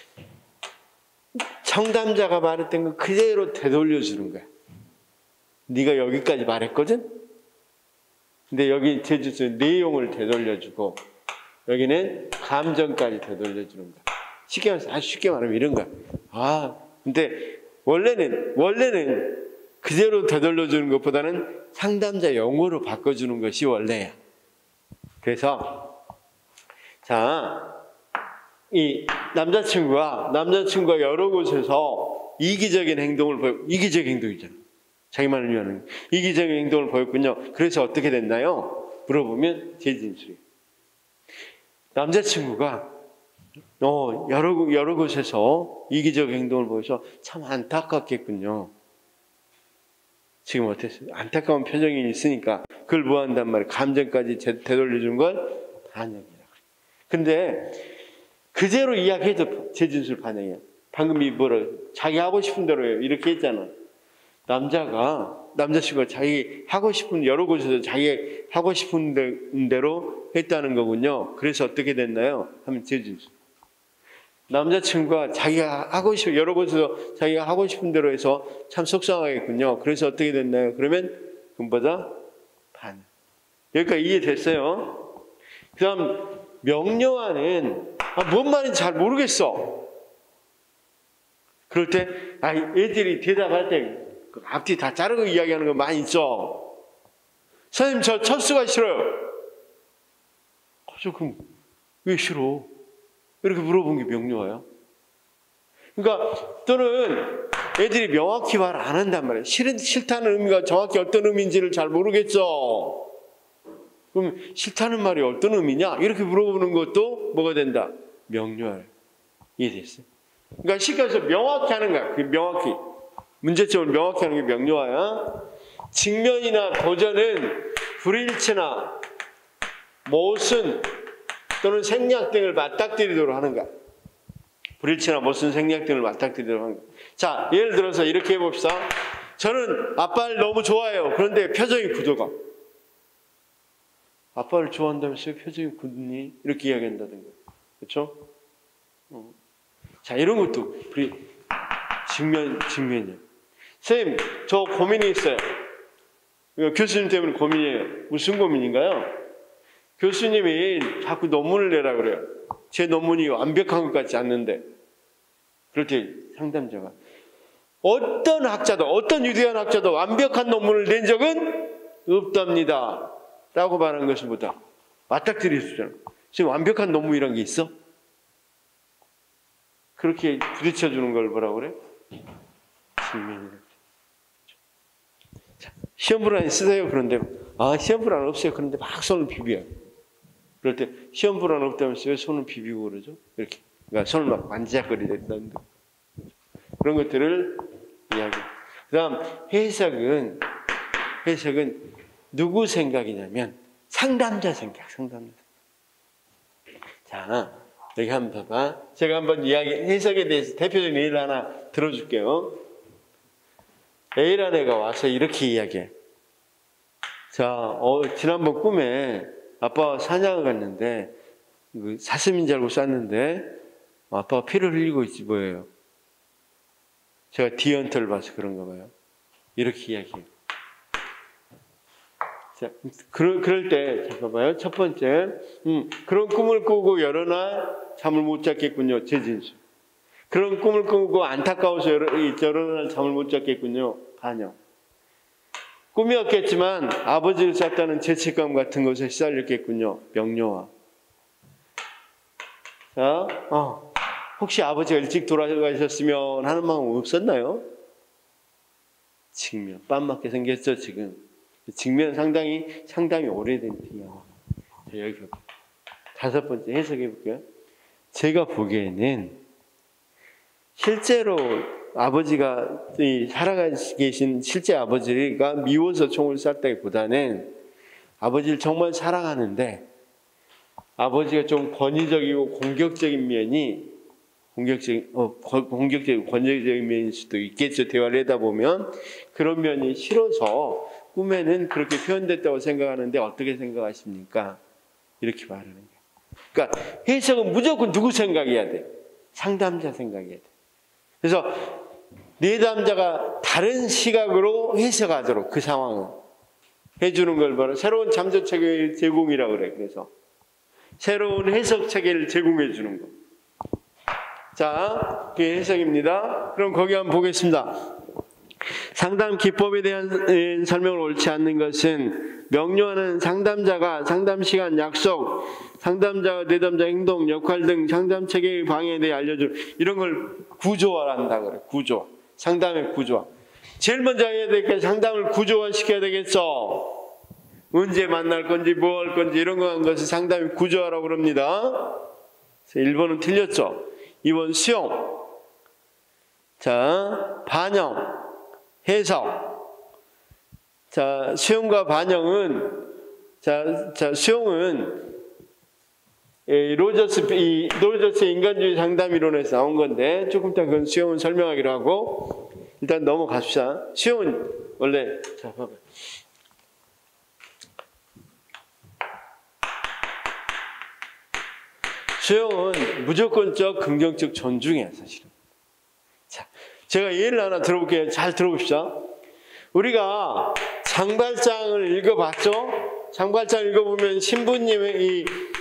청담자가 말했던 거 그대로 되돌려주는 거야. 네가 여기까지 말했거든? 근데 여기 제 진술은 내용을 되돌려주고 여기는 감정까지 되돌려주는 거야. 쉽게 말해서 아주 쉽게 말하면 이런 거야. 아, 근데 원래는, 원래는 그대로 되돌려주는 것보다는 상담자 용어로 바꿔주는 것이 원래야. 그래서, 자, 이 남자친구가, 남자친구가 여러 곳에서 이기적인 행동을 보여, 이기적인 행동이잖아. 자기만을 위한 이기적인 행동을 보였군요. 그래서 어떻게 됐나요? 물어보면 제 진술이에요. 남자친구가 어, 여러, 여러 곳에서 이기적 행동을 보여서 참 안타깝겠군요. 지금 어땠어요? 안타까운 표정이 있으니까 그걸 뭐 한단 말이에요? 감정까지 되돌려주는 걸 반영이라고. 근데 그대로 이야기해도 제 진술 반영이에요. 방금 이 뭐라 자기 하고 싶은 대로 해요. 이렇게 했잖아. 남자가, 남자친구가 자기 하고 싶은 여러 곳에서 자기 하고 싶은 대로 했다는 거군요. 그래서 어떻게 됐나요? 하면 제 진술. 남자친구가 자기가 하고 싶은 여러 곳에서 자기가 하고 싶은 대로 해서 참 속상하겠군요. 그래서 어떻게 됐나요? 그러면 그보다 반. 여기까지 이해됐어요? 그 다음 명료화는 아, 뭔 말인지 잘 모르겠어. 그럴 때 아, 애들이 대답할 때 앞뒤 다 자르고 이야기하는 거 많이 있죠. 선생님 저 철수가 싫어요. 저 그럼 왜 싫어? 이렇게 물어본 게 명료해요. 그러니까 또는 애들이 명확히 말 안 한단 말이에요. 싫, 싫다는 의미가 정확히 어떤 의미인지를 잘 모르겠죠. 그럼 싫다는 말이 어떤 의미냐? 이렇게 물어보는 것도 뭐가 된다? 명료해. 이해됐어요? 그러니까 쉽게 해서 명확히 하는 거야. 그 명확히. 문제점을 명확히 하는 게 명료화야. 직면이나 도전은 불일치나 모순 또는 생략 등을 맞닥뜨리도록 하는 거야. 불일치나 모순 생략 등을 맞닥뜨리도록 하는 거야. 자, 예를 들어서 이렇게 해봅시다. 저는 아빠를 너무 좋아해요. 그런데 표정이 굳어가. 아빠를 좋아한다면서 표정이 굳니? 이렇게 이야기한다든가. 그렇죠? 어. 자, 이런 것도 우리 직면, 직면이에요. 선생님, 저 고민이 있어요. 교수님 때문에 고민이에요. 무슨 고민인가요? 교수님이 자꾸 논문을 내라 그래요. 제 논문이 완벽한 것 같지 않는데. 그럴 때 상담자가 어떤 학자도, 어떤 유대한 학자도 완벽한 논문을 낸 적은 없답니다. 라고 말하는 것보다 맞닥뜨리시잖아요. 지금 완벽한 논문이란 게 있어? 그렇게 부딪혀주는 걸 뭐라고 그래? 직면이라고. 시험 불안이 쓰세요. 그런데 아 시험 불안 없어요. 그런데 막 손을 비벼요. 그럴 때 시험 불안 없다면서 왜 손을 비비고 그러죠? 이렇게 그러니까 손을 막 만지작거리는데 그런 것들을 이야기. 그다음 해석은 해석은 누구 생각이냐면 상담자 생각, 상담자. 자 여기 한번 봐봐. 제가 한번 이야기 해석에 대해서 대표적인 예를 하나 들어줄게요. A라는 애가 와서 이렇게 이야기해. 자, 어, 지난번 꿈에 아빠가 사냥을 갔는데 그 사슴인 줄 알고 쐈는데 아빠가 피를 흘리고 있지 뭐예요. 제가 디언터를 봐서 그런가 봐요. 이렇게 이야기해요. 자, 그럴, 그럴 때 잠깐만요. 첫 번째, 음, 그런 꿈을 꾸고 여러 날 잠을 못 잤겠군요. 재진수. 그런 꿈을 꾸고 안타까워서 여러, 여러 날 잠을 못 잤겠군요. 반영. 꿈이었겠지만 아버지를 쐈다는 죄책감 같은 것에 시달렸겠군요. 명료화. 자, 어, 혹시 아버지가 일찍 돌아가셨으면 하는 마음 없었나요? 직면. 빰 맞게 생겼죠, 지금. 직면 상당히, 상당히 오래된 티야. 자, 여기 다섯 번째 해석해 볼게요. 제가 보기에는 실제로 아버지가 살아가 계신 실제 아버지가 미워서 총을 쐈다기보다는 아버지를 정말 사랑하는데 아버지가 좀 권위적이고 공격적인 면이 공격적인 어, 공격적이고 권위적인 면일 수도 있겠죠. 대화를 하다 보면 그런 면이 싫어서 꿈에는 그렇게 표현됐다고 생각하는데 어떻게 생각하십니까? 이렇게 말하는 거예요. 그러니까 해석은 무조건 누구 생각해야 돼? 상담자 생각해야 돼. 그래서 내담자가 다른 시각으로 해석하도록 그 상황을 해주는 걸 바로 새로운 잠재 체계 제공이라고 그래. 그래서 새로운 해석 체계를 제공해 주는 거. 자, 그게 해석입니다. 그럼 거기 한번 보겠습니다. 상담 기법에 대한 설명을 옳지 않는 것은 명료하는 상담자가 상담 시간 약속, 상담자가 내담자 행동, 역할 등 상담 체계의 방해에 대해 알려주는 이런 걸 구조화한다 그래. 구조. 상담의 구조화. 제일 먼저 해야 될 게 상담을 구조화시켜야 되겠어. 언제 만날 건지 뭐 할 건지 이런 거 한 것을 상담의 구조화라고 그럽니다. 일 번은 틀렸죠. 이 번 수용. 자, 반영. 해석. 자, 수용과 반영은, 자, 자 수용은, 이 로저스, 이 로저스의 인간주의 상담 이론에서 나온 건데, 조금 이따 그건 수용은 설명하기로 하고, 일단 넘어갑시다. 수용은, 원래, 자, 봐봐요. 수용은 무조건적 긍정적 존중이야, 사실은. 자, 제가 예를 하나 들어볼게요. 잘 들어봅시다. 우리가 장발장을 읽어봤죠? 장발장 읽어보면 신부님의 이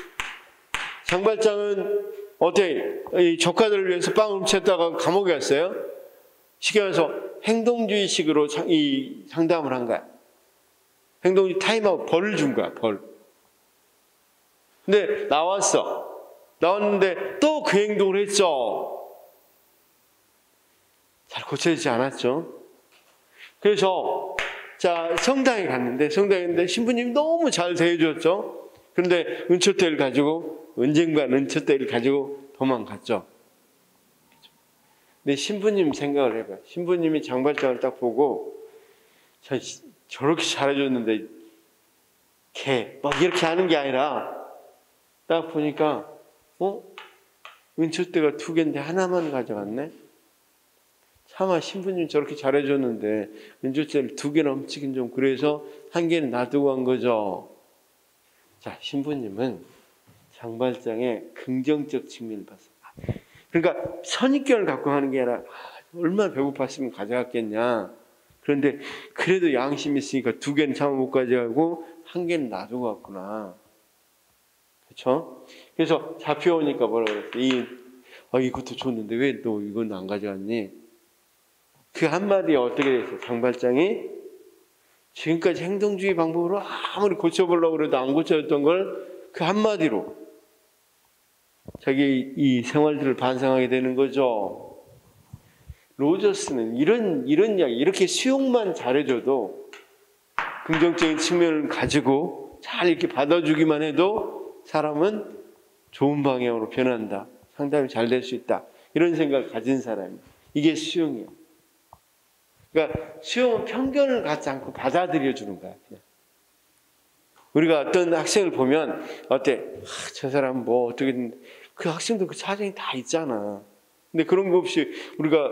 장발장은 어떻게 이 조카들을 위해서 빵을 훔쳤다가 감옥에 갔어요? 쉽게 말해서 행동주의식으로 이 상담을 한 거야. 행동주의 타임아웃 벌을 준 거야. 벌. 근데 나왔어. 나왔는데 또 그 행동을 했죠. 잘 고쳐지지 않았죠. 그래서 자 성당에 갔는데 성당에 갔는데 신부님이 너무 잘 대해줬죠. 그런데 은초대를 가지고 은쟁반 은초대를 가지고 도망갔죠. 근데 신부님 생각을 해봐요. 신부님이 장발장을 딱 보고 저, 저렇게 잘해줬는데 걔 막 이렇게 하는 게 아니라 딱 보니까 어? 은초대가 두 개인데 하나만 가져갔네? 차마 신부님 저렇게 잘해줬는데 은조쌤 두 개 넘치긴 좀 그래서 한 개는 놔두고 한 거죠. 자, 신부님은 장발장의 긍정적 측면을 봤어요. 그러니까 선입견을 갖고 하는 게 아니라 얼마나 배고팠으면 가져갔겠냐. 그런데 그래도 양심이 있으니까 두 개는 차마 못 가져가고 한 개는 놔두고 갔구나. 그렇죠? 그래서 잡혀오니까 뭐라고 그랬어요? 이, 아, 이것도 줬는데 왜 너 이건 안 가져갔니? 그 한마디에 어떻게 됐어요? 장발장이 지금까지 행동주의 방법으로 아무리 고쳐보려고 해도 안 고쳐졌던 걸 그 한마디로 자기 이 생활들을 반성하게 되는 거죠. 로저스는 이런, 이런 이야기, 이렇게 수용만 잘해줘도 긍정적인 측면을 가지고 잘 이렇게 받아주기만 해도 사람은 좋은 방향으로 변한다. 상담이 잘 될 수 있다. 이런 생각을 가진 사람이에요. 이게 수용이에요. 그러니까 수용은 편견을 갖지 않고 받아들여주는 거야. 그냥. 우리가 어떤 학생을 보면 어때? 아, 저 사람 뭐 어떻게든 그 학생도 그 사정이 다 있잖아. 근데 그런 거 없이 우리가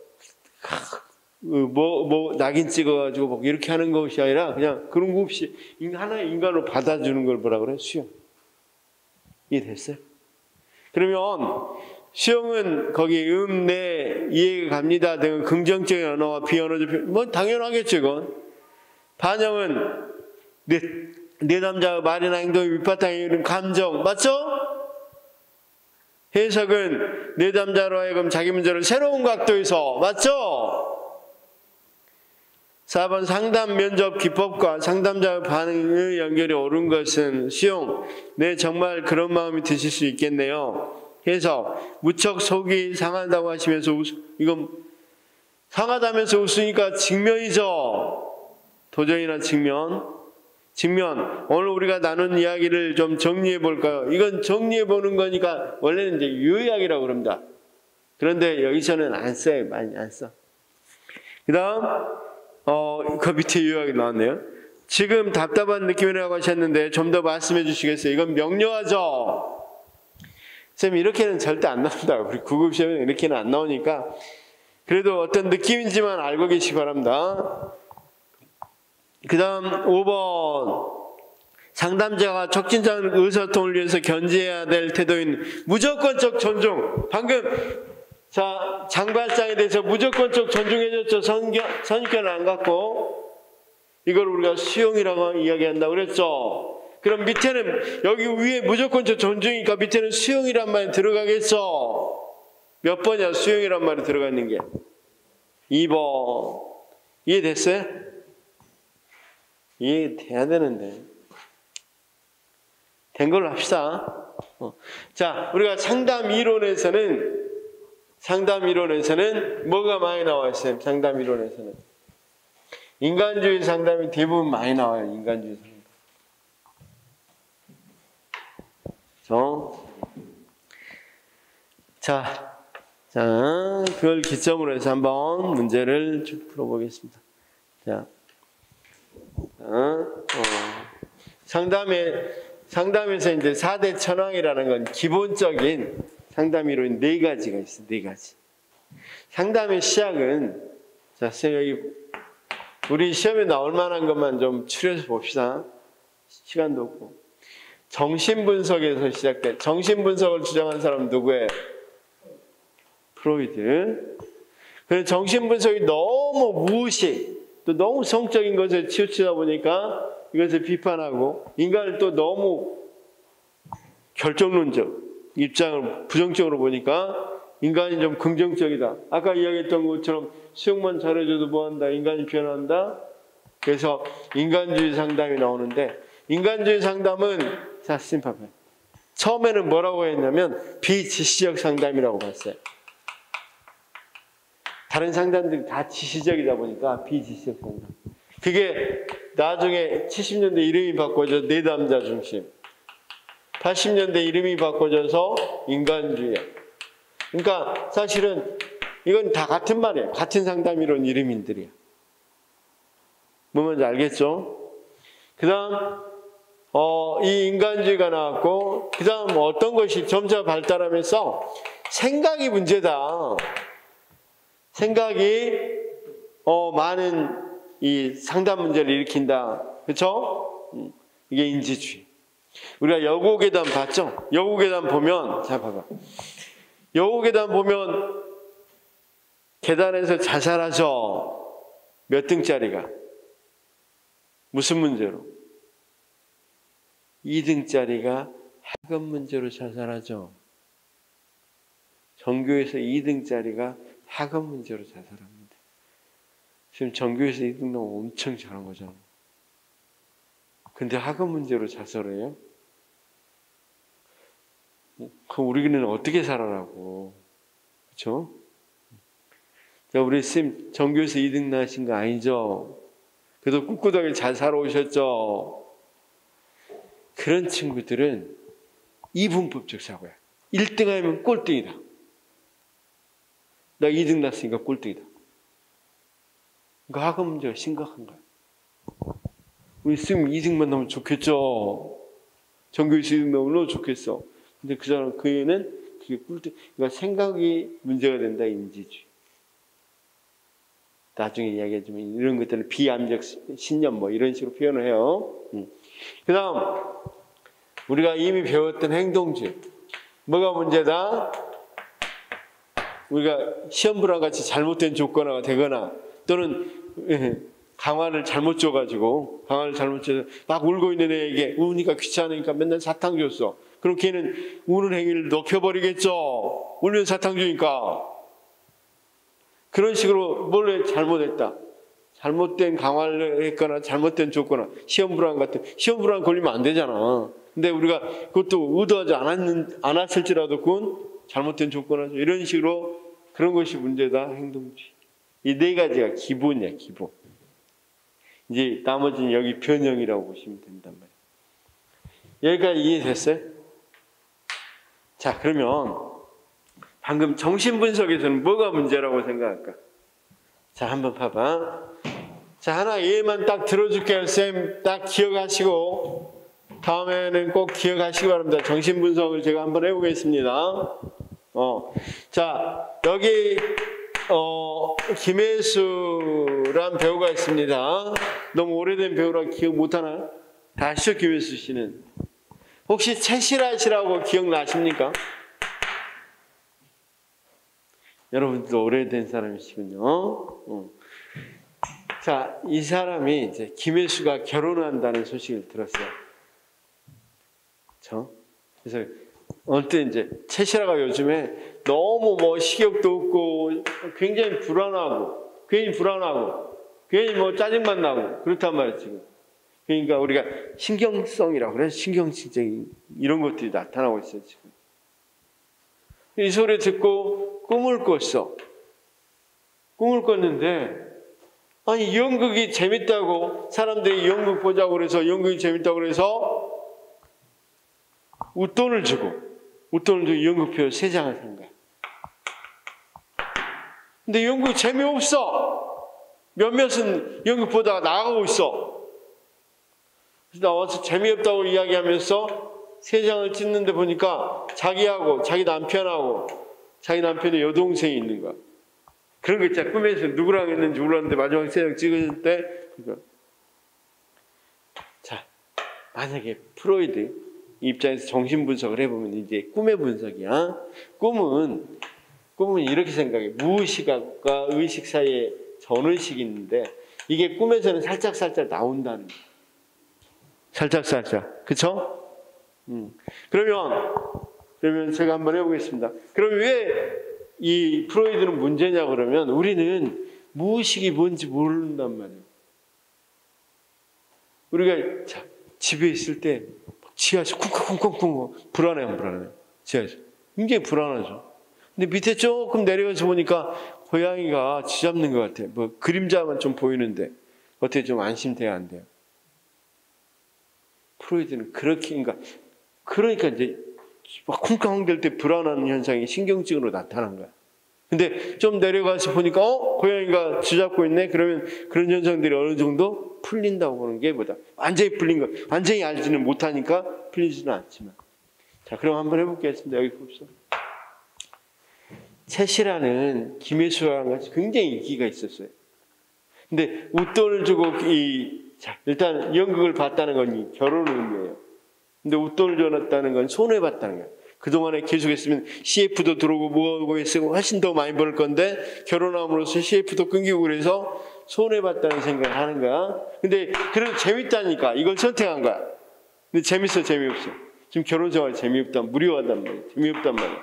뭐, 뭐 낙인 찍어가지고 뭐 이렇게 하는 것이 아니라 그냥 그런 거 없이 하나의 인간으로 받아주는 걸 뭐라 그래? 수용. 이해됐어요? 그러면 수용은 거기 음, 네, 이해가 갑니다 등은 긍정적인 언어와 비언어적 표현, 뭐 당연하겠죠 이건. 반영은 내, 내 남자의 말이나 행동이 밑바탕에 이런 감정, 맞죠? 해석은 내 남자로 하여금 자기 문제를 새로운 각도에서, 맞죠? 사 번 상담 면접 기법과 상담자의 반응의 연결이 옳은 것은 수용. 네, 정말 그런 마음이 드실 수 있겠네요. 해석, 무척 속이 상하다고 하시면서 웃, 이건 상하다면서 웃으니까 직면이죠. 도전이나 직면. 직면, 오늘 우리가 나눈 이야기를 좀 정리해 볼까요? 이건 정리해 보는 거니까 원래는 이제 요약이라고 그럽니다. 그런데 여기서는 안 써요. 많이 안 써. 그 다음 어, 그 밑에 요약이 나왔네요. 지금 답답한 느낌이라고 하셨는데 좀 더 말씀해 주시겠어요? 이건 명료하죠? 쌤, 이렇게는 절대 안 나온다. 우리 구급 시험에는 이렇게는 안 나오니까 그래도 어떤 느낌인지만 알고 계시기 바랍니다. 그 다음 오 번 상담자가 촉진자는 의사소통을 위해서 견지해야 될 태도인 무조건적 존중. 방금 자 장발장에 대해서 무조건적 존중해줬죠. 선견, 선입견을 안 갖고 이걸 우리가 수용이라고 이야기한다고 그랬죠. 그럼 밑에는 여기 위에 무조건적 존중이니까 밑에는 수용이란 말이 들어가겠죠. 몇 번이야 수용이란 말이 들어가는 게? 이 번. 이해됐어요? 이해돼야 되는데 된 걸로 합시다. 어. 자, 우리가 상담 이론에서는 상담 이론에서는 뭐가 많이 나와 있어요? 상담 이론에서는 인간주의 상담이 대부분 많이 나와요. 인간주의 상담. 그렇죠? 자, 자, 그걸 기점으로 해서 한번 문제를 쭉 풀어보겠습니다. 자. 어, 어. 상담에, 상담에서 이제 사 대 천왕이라는 건 기본적인 상담 이론 네 가지가 있어요. 네 가지. 상담의 시작은, 자, 여기, 우리 시험에 나올 만한 것만 좀 추려서 봅시다. 시간도 없고. 정신분석에서 시작돼. 정신분석을 주장한 사람은 누구예요? 프로이드. 그래서 정신분석이 너무 무의식, 또 너무 성적인 것에 치우치다 보니까 이것을 비판하고 인간을 또 너무 결정론적 입장을 부정적으로 보니까 인간이 좀 긍정적이다. 아까 이야기했던 것처럼 수용만 잘해줘도 뭐한다. 인간이 변한다. 그래서 인간주의 상담이 나오는데 인간주의 상담은 자, 심파파. 처음에는 뭐라고 했냐면 비지시적 상담이라고 봤어요. 다른 상담들이 다 지시적이다 보니까 비지시적 상담. 그게 나중에 칠십 년대 이름이 바꿔져 내담자 중심. 팔십 년대 이름이 바꿔져서 인간주의. 그러니까 사실은 이건 다 같은 말이에요. 같은 상담이론 이름인들이야. 뭐 뭔지 알겠죠? 그 다음 어, 이 인간주의가 나왔고 그 다음 어떤 것이 점차 발달하면서 생각이 문제다. 생각이 어, 많은 이 상담 문제를 일으킨다. 그렇죠? 이게 인지주의. 우리가 여고계단 봤죠? 여고계단 보면, 자 봐봐. 여고계단 보면 계단에서 자살하죠. 몇 등짜리가? 무슨 문제로? 이 등짜리가 학업 문제로 자살하죠. 전교에서 이 등짜리가 학업 문제로 자살합니다. 지금 전교에서 이 등 나오면 엄청 잘한 거잖아. 근데 학업 문제로 자살해요? 그럼 우리는 어떻게 살아라고? 그렇죠? 우리 쌤 전교에서 이 등 나신 거 아니죠? 그래도 꿋꿋하게 잘 살아오셨죠? 그런 친구들은 이분법적 사고야. 일 등 하면 꼴등이다. 나 이 등 났으니까 꼴등이다. 그러니까 학업 문제가 심각한 거야. 우리 쌤 이 등만 나오면 좋겠죠? 전교에서 이 등 나오면 너무 좋겠어. 근데 그 사람, 그 애는 그게 꿀등, 그러니까 생각이 문제가 된다, 인지주의. 나중에 이야기하지만 이런 것들은 비암적 신념 뭐 이런 식으로 표현을 해요. 음. 그 다음, 우리가 이미 배웠던 행동주의. 뭐가 문제다? 우리가 시험 불안 같이 잘못된 조건화가 되거나 또는 강화를 잘못 줘가지고 강화를 잘못 줘서 막 울고 있는 애에게 우니까 귀찮으니까 맨날 사탕 줬어. 그럼 걔는 우는 행위를 높여버리겠죠. 울면 사탕 주니까. 그런 식으로 몰래 잘못했다. 잘못된 강화를 했거나 잘못된 조건화. 시험 불안 같은. 시험 불안 걸리면 안 되잖아. 근데 우리가 그것도 의도하지 않았는, 않았을지라도 그건 잘못된 조건화죠. 이런 식으로 그런 것이 문제다. 행동주의. 이 네 가지가 기본이야. 기본. 이제 나머지는 여기 변형이라고 보시면 된단 말이에요. 여기까지 이해됐어요? 자, 그러면 방금 정신분석에서는 뭐가 문제라고 생각할까? 자, 한번 봐봐. 자, 하나 예만 딱 들어줄게요. 쌤, 딱 기억하시고 다음에는 꼭 기억하시기 바랍니다. 정신분석을 제가 한번 해보겠습니다. 어, 자, 여기 어, 김혜수란 배우가 있습니다. 너무 오래된 배우라 기억 못하나? 다 아시죠, 김혜수 씨는? 혹시 채시라 씨라고 기억나십니까? 여러분들도 오래된 사람이시군요. 어. 자, 이 사람이 이제 김혜수가 결혼한다는 소식을 들었어요. 그렇죠? 그래서 어느 때 이제 채시라가 요즘에 너무 뭐 식욕도 없고 굉장히 불안하고 괜히 불안하고 괜히 뭐 짜증만 나고 그렇단 말이에요 지금. 그러니까 우리가 신경성이라고 그래서 신경질적인 이런 것들이 나타나고 있어요 지금. 이 소리 듣고 꿈을 꿨어. 꿈을 꿨는데 아니 연극이 재밌다고 사람들이 연극 보자고 그래서 연극이 재밌다고 그래서 웃돈을 주고 웃돈을 주고 연극표 세 장을 산 거야. 근데 연극이 재미없어. 몇몇은 연극 보다가 나가고 있어. 그래서 나와서 재미없다고 이야기하면서 세 장을 찍는데 보니까 자기하고 자기 남편하고 자기 남편의 여동생이 있는 거야. 그런 거 있잖아. 꿈에서 누구랑 했는지 몰랐는데 마지막 세 장 찍을 때 그러니까. 자, 만약에 프로이드 입장에서 정신분석을 해보면 이제 꿈의 분석이야. 꿈은 꿈은 이렇게 생각해. 무의식과 의식 사이에 전의식이 있는데 이게 꿈에서는 살짝살짝 나온다는 거야. 살짝살짝. 그쵸? 음. 그러면 그러면 제가 한번 해보겠습니다. 그럼 왜 이 프로이드는 문제냐 그러면 우리는 무의식이 뭔지 모른단 말이에요. 우리가 자, 집에 있을 때 지하에서 쿵쿵쿵쿵쿵 불안해요, 불안해요. 지하에서 굉장히 불안하죠. 근데 밑에 조금 내려가서 보니까 고양이가 쥐잡는 것 같아. 뭐 그림자만 좀 보이는데 어떻게 좀 안심돼야 안 돼요? 프로이드는 그렇게 그러니까 그러니까 이제 막 쿵쾅댈 때 불안한 현상이 신경증으로 나타난 거야. 근데 좀 내려가서 보니까 어? 고양이가 쥐잡고 있네? 그러면 그런 현상들이 어느 정도 풀린다고 보는 게 뭐다. 완전히 풀린 거. 완전히 알지는 못하니까 풀리지는 않지만. 자, 그럼 한번 해보겠습니다. 여기 봅시다. 채시라는 김혜수라는 것이 굉장히 인기가 있었어요. 근데 웃돈을 주고 이 자, 일단 연극을 봤다는 건 결혼을 의미해요. 근데 웃돈을 줘놨다는 건 손해봤다는 거예요. 그동안에 계속했으면 씨에프도 들어오고 뭐하고 했으면 훨씬 더 많이 벌 건데 결혼함으로써 씨에프도 끊기고 그래서 손해봤다는 생각을 하는 거야. 근데 그래도 재밌다니까 이걸 선택한 거야. 근데 재밌어 재미없어? 지금 결혼생활 재미없다, 무료하단 말이야. 재미없단 말이야.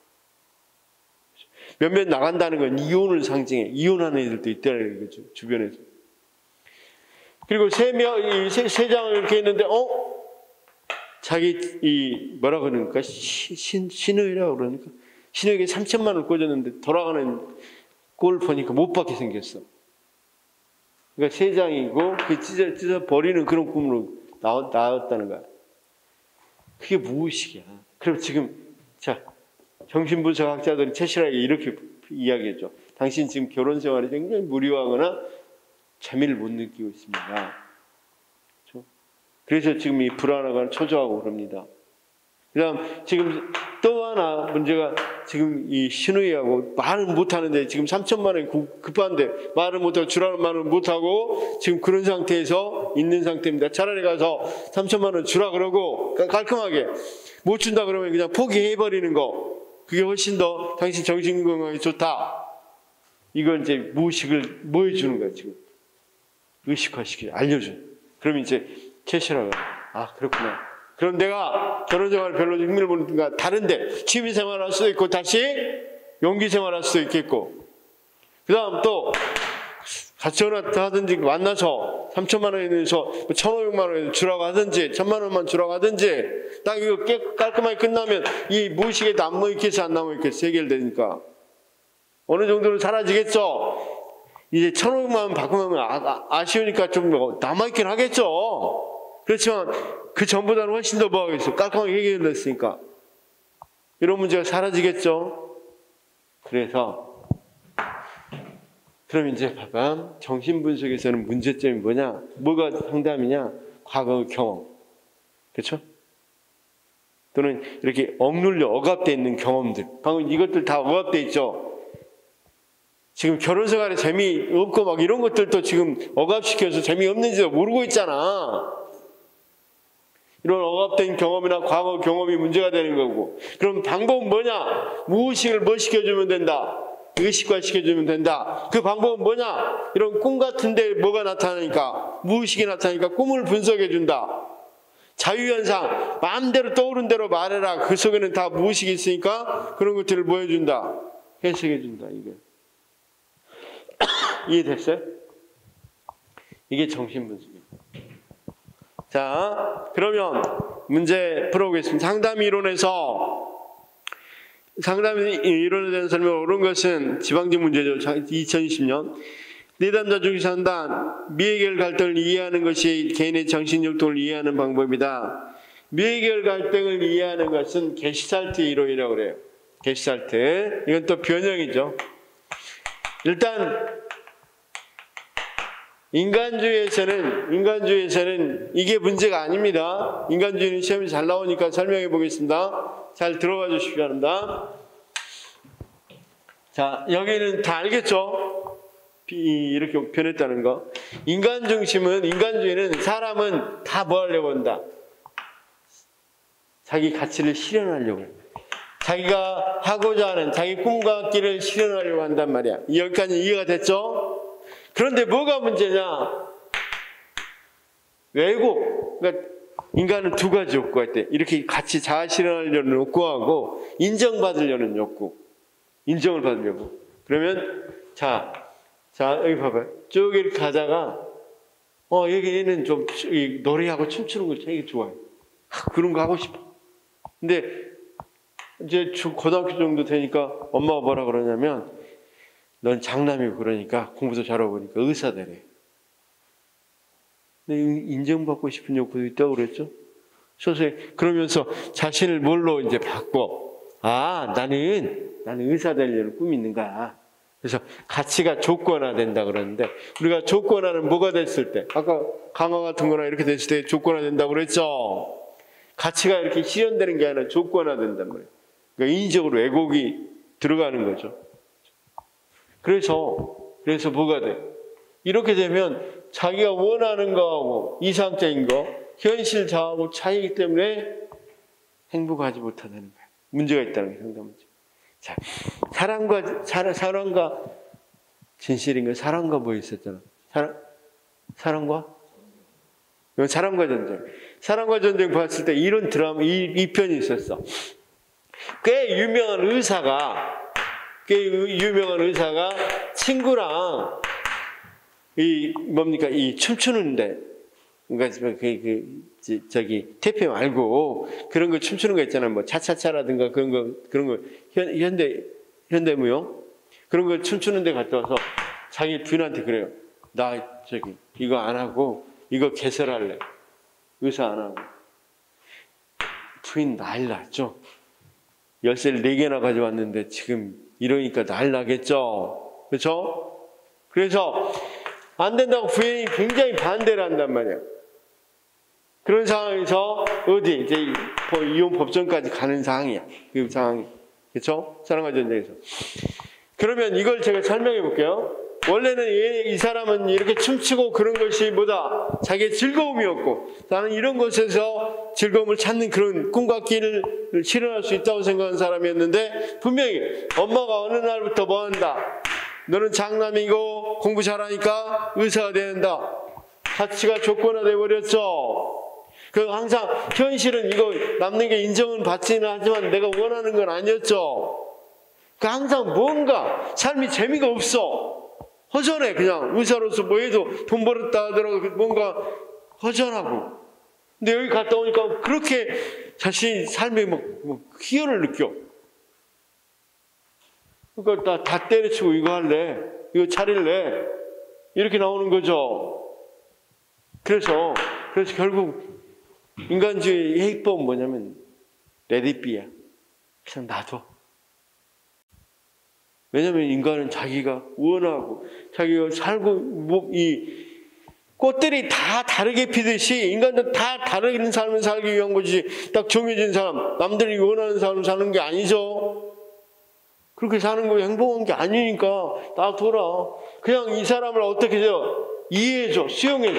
몇몇 나간다는 건 이혼을 상징해. 이혼하는 애들도 있다는 거죠, 주변에서. 그리고 세 명, 세, 세 장을 이렇게 했는데, 어? 자기, 이, 뭐라 그러니까? 신, 신의라고 그러니까? 신의에게 삼천만 원을 꽂았는데 돌아가는 꼴 보니까 못 받게 생겼어. 그러니까 세 장이고, 그 찢어, 찢어 버리는 그런 꿈으로 나왔, 나왔다는 거야. 그게 무의식이야. 그럼 지금, 자, 정신분석학자들은 채시라에게 이렇게 이야기했죠. 당신 지금 결혼 생활이 굉장히 무료하거나 재미를 못 느끼고 있습니다. 그렇죠? 그래서 지금 이 불안하거나 초조하고 그럽니다. 그 다음 지금 또 하나 문제가 지금 이 신우이하고 말을 못하는데 지금 삼천만 원이 급한데 말을 못하고 주라는 말을 못하고 지금 그런 상태에서 있는 상태입니다. 차라리 가서 삼천만 원 주라 그러고 깔끔하게 못 준다 그러면 그냥 포기해버리는 거, 그게 훨씬 더 당신 정신건강에 좋다. 이걸 이제 무의식을 뭐 해주는 거야 지금. 의식화시키죠. 알려줘. 그럼 이제 채시라가 아 그렇구나. 그럼 내가 결혼생활 별로 흥미를 보니까 다른데 취미생활 할 수도 있고 다시 용기생활 할 수도 있겠고, 그 다음 또 같이 전화하든지 만나서 삼천만 원에서 천오백만 원 주라고 하든지 천만 원만 주라고 하든지 딱 이거 깨, 깔끔하게 끝나면 이 무의식에도 안 모이겠어 안 남아있겠어 해결되니까 어느 정도는 사라지겠죠. 이제 천오백만 원 바꾸면 아, 아, 아쉬우니까 좀 남아있긴 하겠죠. 그렇지만 그 전보다는 훨씬 더 뭐하겠어. 깔끔하게 해결됐으니까 이런 문제가 사라지겠죠. 그래서 그럼 이제 봐봐. 정신분석에서는 문제점이 뭐냐? 뭐가 상담이냐? 과거 경험. 그렇죠? 또는 이렇게 억눌려 억압되어 있는 경험들. 방금 이것들 다 억압되어 있죠? 지금 결혼생활에 재미없고 막 이런 것들도 지금 억압시켜서 재미없는지도 모르고 있잖아. 이런 억압된 경험이나 과거 경험이 문제가 되는 거고. 그럼 방법은 뭐냐? 무의식을 뭐 시켜주면 된다? 의식화 시켜주면 된다. 그 방법은 뭐냐? 이런 꿈 같은데 뭐가 나타나니까, 무의식이 나타나니까 꿈을 분석해준다. 자유현상, 마음대로 떠오른 대로 말해라. 그 속에는 다 무의식이 있으니까 그런 것들을 뭐 해준다? 해석해준다. 이게 이해됐어요? 이게 정신분석입니다. 자, 그러면 문제 풀어보겠습니다. 상담 이론에서 상담 이론에 대한 설명을 옳은 것은 지방직 문제죠. 이천이십 년 내담자 중심 상담, 미해결 갈등을 이해하는 것이 개인의 정신율동을 이해하는 방법이다. 미해결 갈등을 이해하는 것은 게슈탈트 이론이라고 그래요. 게슈탈트. 이건 또 변형이죠. 일단 인간주의에서는 인간주의에서는 이게 문제가 아닙니다. 인간주의는 시험이 잘 나오니까 설명해 보겠습니다. 잘 들어봐 주시기 바랍니다. 자, 여기는 다 알겠죠? 이렇게 변했다는 거. 인간 중심은, 인간주의는 사람은 다 뭐 하려고 한다? 자기 가치를 실현하려고 해요. 자기가 하고자 하는 자기 꿈과 길을 실현하려고 한단 말이야. 여기까지 이해가 됐죠? 그런데 뭐가 문제냐? 왜곡. 그러니까 인간은 두 가지 욕구가 있대. 이렇게 같이 자아 실현하려는 욕구하고 인정받으려는 욕구. 인정을 받으려고. 그러면 자, 자 여기 봐봐요. 쭉 이렇게 가다가 어 여기는 좀 노래하고 춤추는 거 되게 좋아해. 아, 그런 거 하고 싶어. 근데 이제 고등학교 정도 되니까 엄마가 뭐라 그러냐면 넌 장남이고 그러니까 공부도 잘하고 그러니까 의사 되래. 근데 인정받고 싶은 욕구도 있다고 그랬죠? 소설 그러면서 자신을 뭘로 이제 바꿔. 아, 나는, 나는 의사 되려는 꿈이 있는 거야. 그래서 가치가 조건화된다 그러는데, 우리가 조건화는 뭐가 됐을 때, 아까 강화 같은 거나 이렇게 됐을 때 조건화된다고 그랬죠? 가치가 이렇게 실현되는 게 아니라 조건화된단 말이에요. 그러니까 인위적으로 왜곡이 들어가는 거죠. 그래서 그래서 뭐가 돼? 이렇게 되면 자기가 원하는 거하고 이상적인 거, 현실 자하고 차이기 때문에 행복하지 못하다는 거야. 문제가 있다는 게 상당 문제. 자, 사랑과 사랑, 사랑과 진실인 거, 사랑과 뭐 있었잖아. 사랑, 사랑과 이건 사랑과 전쟁. 사랑과 전쟁 봤을 때 이런 드라마 이, 이 편이 있었어. 꽤 유명한 의사가 꽤 유명한 의사가 친구랑 이 뭡니까 이 춤추는데 그러니까 그, 그 저기 태페 말고 그런 거 춤추는 거 있잖아요. 뭐 차차차라든가 그런 거 그런 거 현, 현대 현대무용 그런 거 춤추는 데 갔다 와서 자기 부인한테 그래요. 나 저기 이거 안 하고 이거 개설할래. 의사 안 하고. 부인 난리 났죠. 열쇠를 네 개나 가져왔는데 지금 이러니까 난리 나겠죠. 그렇죠? 그래서 안 된다고 부인이 굉장히 반대를 한단 말이야. 그런 상황에서 어디 이제 이혼 법정까지 가는 상황이야. 그 상황이. 그렇죠? 사랑과 전쟁에서. 그러면 이걸 제가 설명해 볼게요. 원래는 이, 이 사람은 이렇게 춤추고 그런 것이 뭐다? 자기의 즐거움이었고 나는 이런 것에서 즐거움을 찾는 그런 꿈과 길을 실현할 수 있다고 생각하는 사람이었는데 분명히 엄마가 어느 날부터 뭐 한다? 너는 장남이고 공부 잘하니까 의사가 된다. 가치가 조건화돼 버렸죠. 그 항상 현실은 이거 남는 게 인정은 받지는 하지만 내가 원하는 건 아니었죠. 그 항상 뭔가 삶이 재미가 없어. 허전해. 그냥 의사로서 뭐 해도 돈 벌었다 하더라도 뭔가 허전하고. 근데 여기 갔다 오니까 그렇게 자신 삶에 뭐, 뭐 희열을 느껴. 그러니까 나 다 때려치고 이거 할래. 이거 차릴래. 이렇게 나오는 거죠. 그래서 그래서 결국 인간주의 해법은 뭐냐면 let it be야. 그냥 놔둬. 왜냐하면 인간은 자기가 원하고 자기가 살고 뭐 이 꽃들이 다 다르게 피듯이 인간도 다 다른 삶을 살기 위한 거지. 딱 정해진 사람, 남들이 원하는 삶을 사는 게 아니죠. 그렇게 사는 거 행복한 게 아니니까 놔둬라. 그냥 이 사람을 어떻게 해줘? 이해해줘, 수용해줘.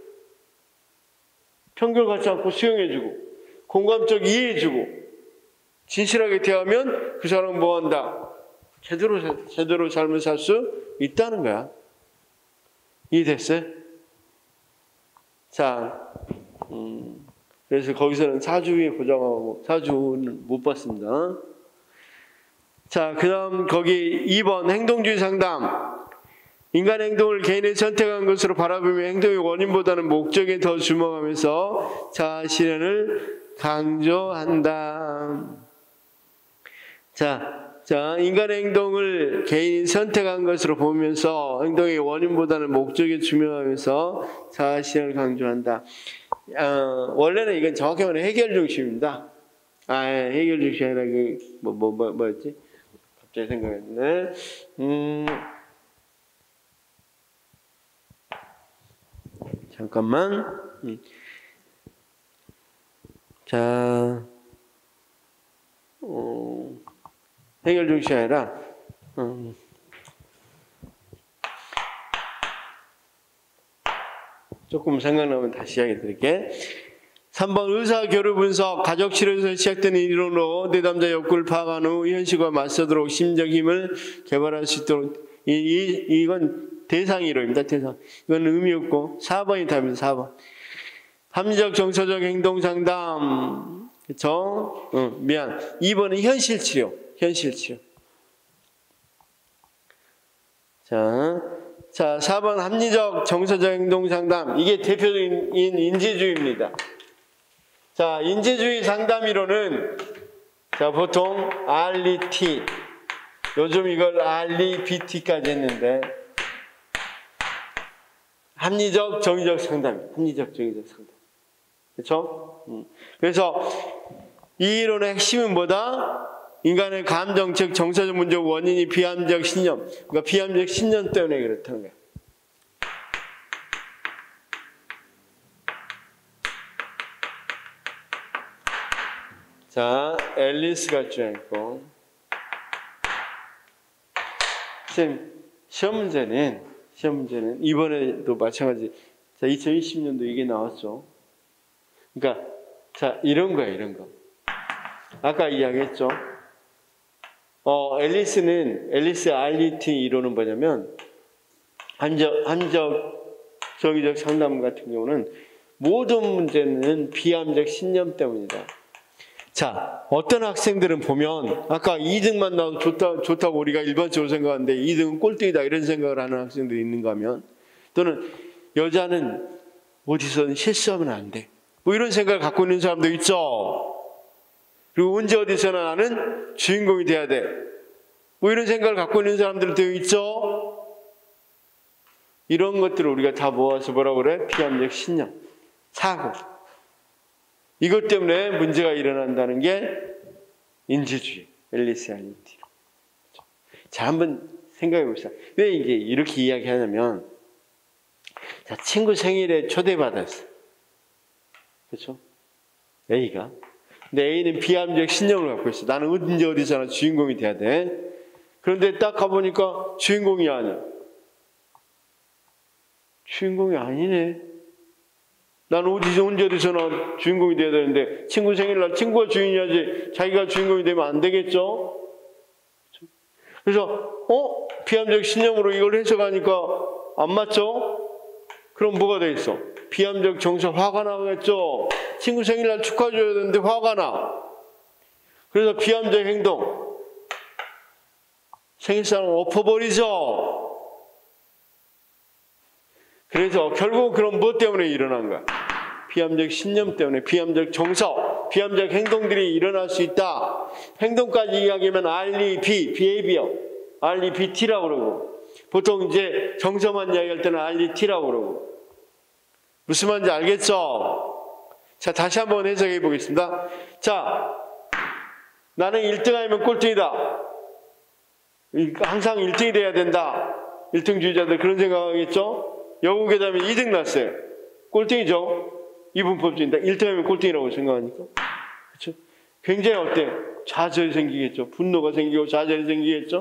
편견 갖지 않고 수용해주고 공감적 이해해주고 진실하게 대하면 그 사람은 뭐한다? 제대로, 제대로 삶을 살 수 있다는 거야. 이해됐어요? 자, 음, 그래서 거기서는 사주에 보장하고, 사주는 못 봤습니다. 자, 그 다음 거기 이 번 행동주의 상담. 인간의 행동을 개인이 선택한 것으로 바라보며 행동의 원인보다는 목적에 더 주목하면서 자아 실현을 강조한다. 자, 자, 인간의 행동을 개인이 선택한 것으로 보면서 행동의 원인보다는 목적에 주목하면서 자아 실현을 강조한다. 어, 원래는 이건 정확히 말하면 해결 중심입니다. 아, 해결 중심이 아니라 그, 뭐, 뭐, 뭐, 뭐였지? 갑자기 생각했네. 음, 잠깐만. 음. 자, 어, 해결 중심이 아니라, 음, 조금 생각나면 다시 이야기 드릴게. 삼 번 의사 교류 분석, 가족 치료에서 시작되는 이론으로 내담자 욕구를 파악한 후 현실과 맞서도록 심적 힘을 개발할 수 있도록, 이, 이, 이건 대상 이론입니다. 대상. 이건 의미 없고, 사 번이 답입니다. 사 번. 합리적 정서적 행동 상담. 그쵸? 어, 미안. 이 번은 현실 치료. 현실 치료. 자, 자, 사 번 합리적 정서적 행동 상담. 이게 대표적인 인지주의입니다. 자, 인지주의 상담 이론은 자, 보통 알 이 티. 요즘 이걸 알 이 비 티까지 했는데 합리적 정의적 상담. 합리적 정의적 상담. 그렇죠? 음. 그래서 이 이론의 핵심은 뭐다? 인간의 감정적, 정서적 문제의 원인이 비합리적 신념. 그러니까 비합리적 신념 때문에 그렇다는 거야. 자, 앨리스가 주장했고, 쌤, 시험 문제는, 시험 문제는 이번에도 마찬가지. 자, 이천이십 년도 이게 나왔죠. 그러니까, 자, 이런 거야, 이런 거. 아까 이야기했죠. 어, 앨리스는, 앨리스 알리티 이론은 뭐냐면, 한적, 한적, 정의적 상담 같은 경우는 모든 문제는 비암적 신념 때문이다. 자, 어떤 학생들은 보면 아까 이 등만 나와도 좋다, 좋다고 우리가 일반적으로 생각하는데 이 등은 꼴등이다 이런 생각을 하는 학생들이 있는가 하면, 또는 여자는 어디서는 실수하면 안 돼, 뭐 이런 생각을 갖고 있는 사람도 있죠. 그리고 언제 어디서나 나는 주인공이 돼야 돼, 뭐 이런 생각을 갖고 있는 사람들도 있죠. 이런 것들을 우리가 다 모아서 뭐라고 그래? 비암적 신념, 사고. 이것 때문에 문제가 일어난다는 게 인지주의, 앨리스 알리티. 자, 한번 생각해 봅시다. 왜 이게 이렇게 이야기하냐면, 자, 친구 생일에 초대받았어. 그렇죠? A가. 근데 A는 비암적 신념을 갖고 있어. 나는 언제 어디서나 주인공이 돼야 돼. 그런데 딱 가보니까 주인공이 아니야. 주인공이 아니네. 나는 어디서 언제 어디서나 주인공이 돼야 되는데, 친구 생일날 친구가 주인이야지 자기가 주인공이 되면 안 되겠죠? 그래서 어? 비암적 신념으로 이걸 해석하니까 안 맞죠? 그럼 뭐가 돼 있어? 비암적 정서, 화가 나겠죠? 친구 생일날 축하해줘야 되는데 화가 나. 그래서 비암적 행동, 생일상을 엎어버리죠. 그래서 결국 그럼 무엇 때문에 일어난 거야? 비암적 신념 때문에, 비암적 정서, 비암적 행동들이 일어날 수 있다. 행동까지 이야기하면 알리비, 비헤이비어, 알리비티라고 그러고, 보통 이제 정서만 이야기할 때는 알리티라고 그러고. 무슨 말인지 알겠죠? 자, 다시 한번 해석해 보겠습니다. 자, 나는 일 등 하면 꼴등이다. 항상 일 등이 돼야 된다. 일 등주의자들 그런 생각하겠죠? 영어 계담이 이 등 났어요. 꼴등이죠? 이분법주의인데 일 등 하면 꼴등이라고 생각하니까. 그렇죠? 굉장히 어때요? 좌절이 생기겠죠? 분노가 생기고 좌절이 생기겠죠?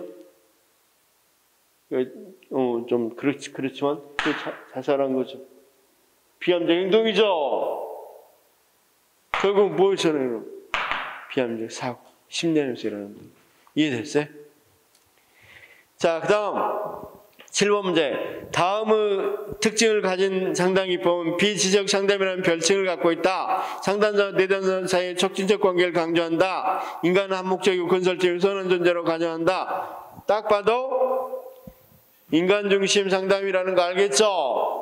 어, 좀 그렇지, 그렇지만 또 자, 자살한 거죠. 비암적 행동이죠? 결국 무엇에서 일어나요? 비암적 사고, 심리에서 일어나는 거예요. 이해됐어요? 자, 그 다음 칠 번 문제. 다음의 특징을 가진 상담기법은 비지적 상담이라는 별칭을 갖고 있다. 상담자와 내담자 사이의 촉진적 관계를 강조한다. 인간은 한목적이고 건설적이고 선한 존재로 가정한다. 딱 봐도 인간 중심 상담이라는 거 알겠죠?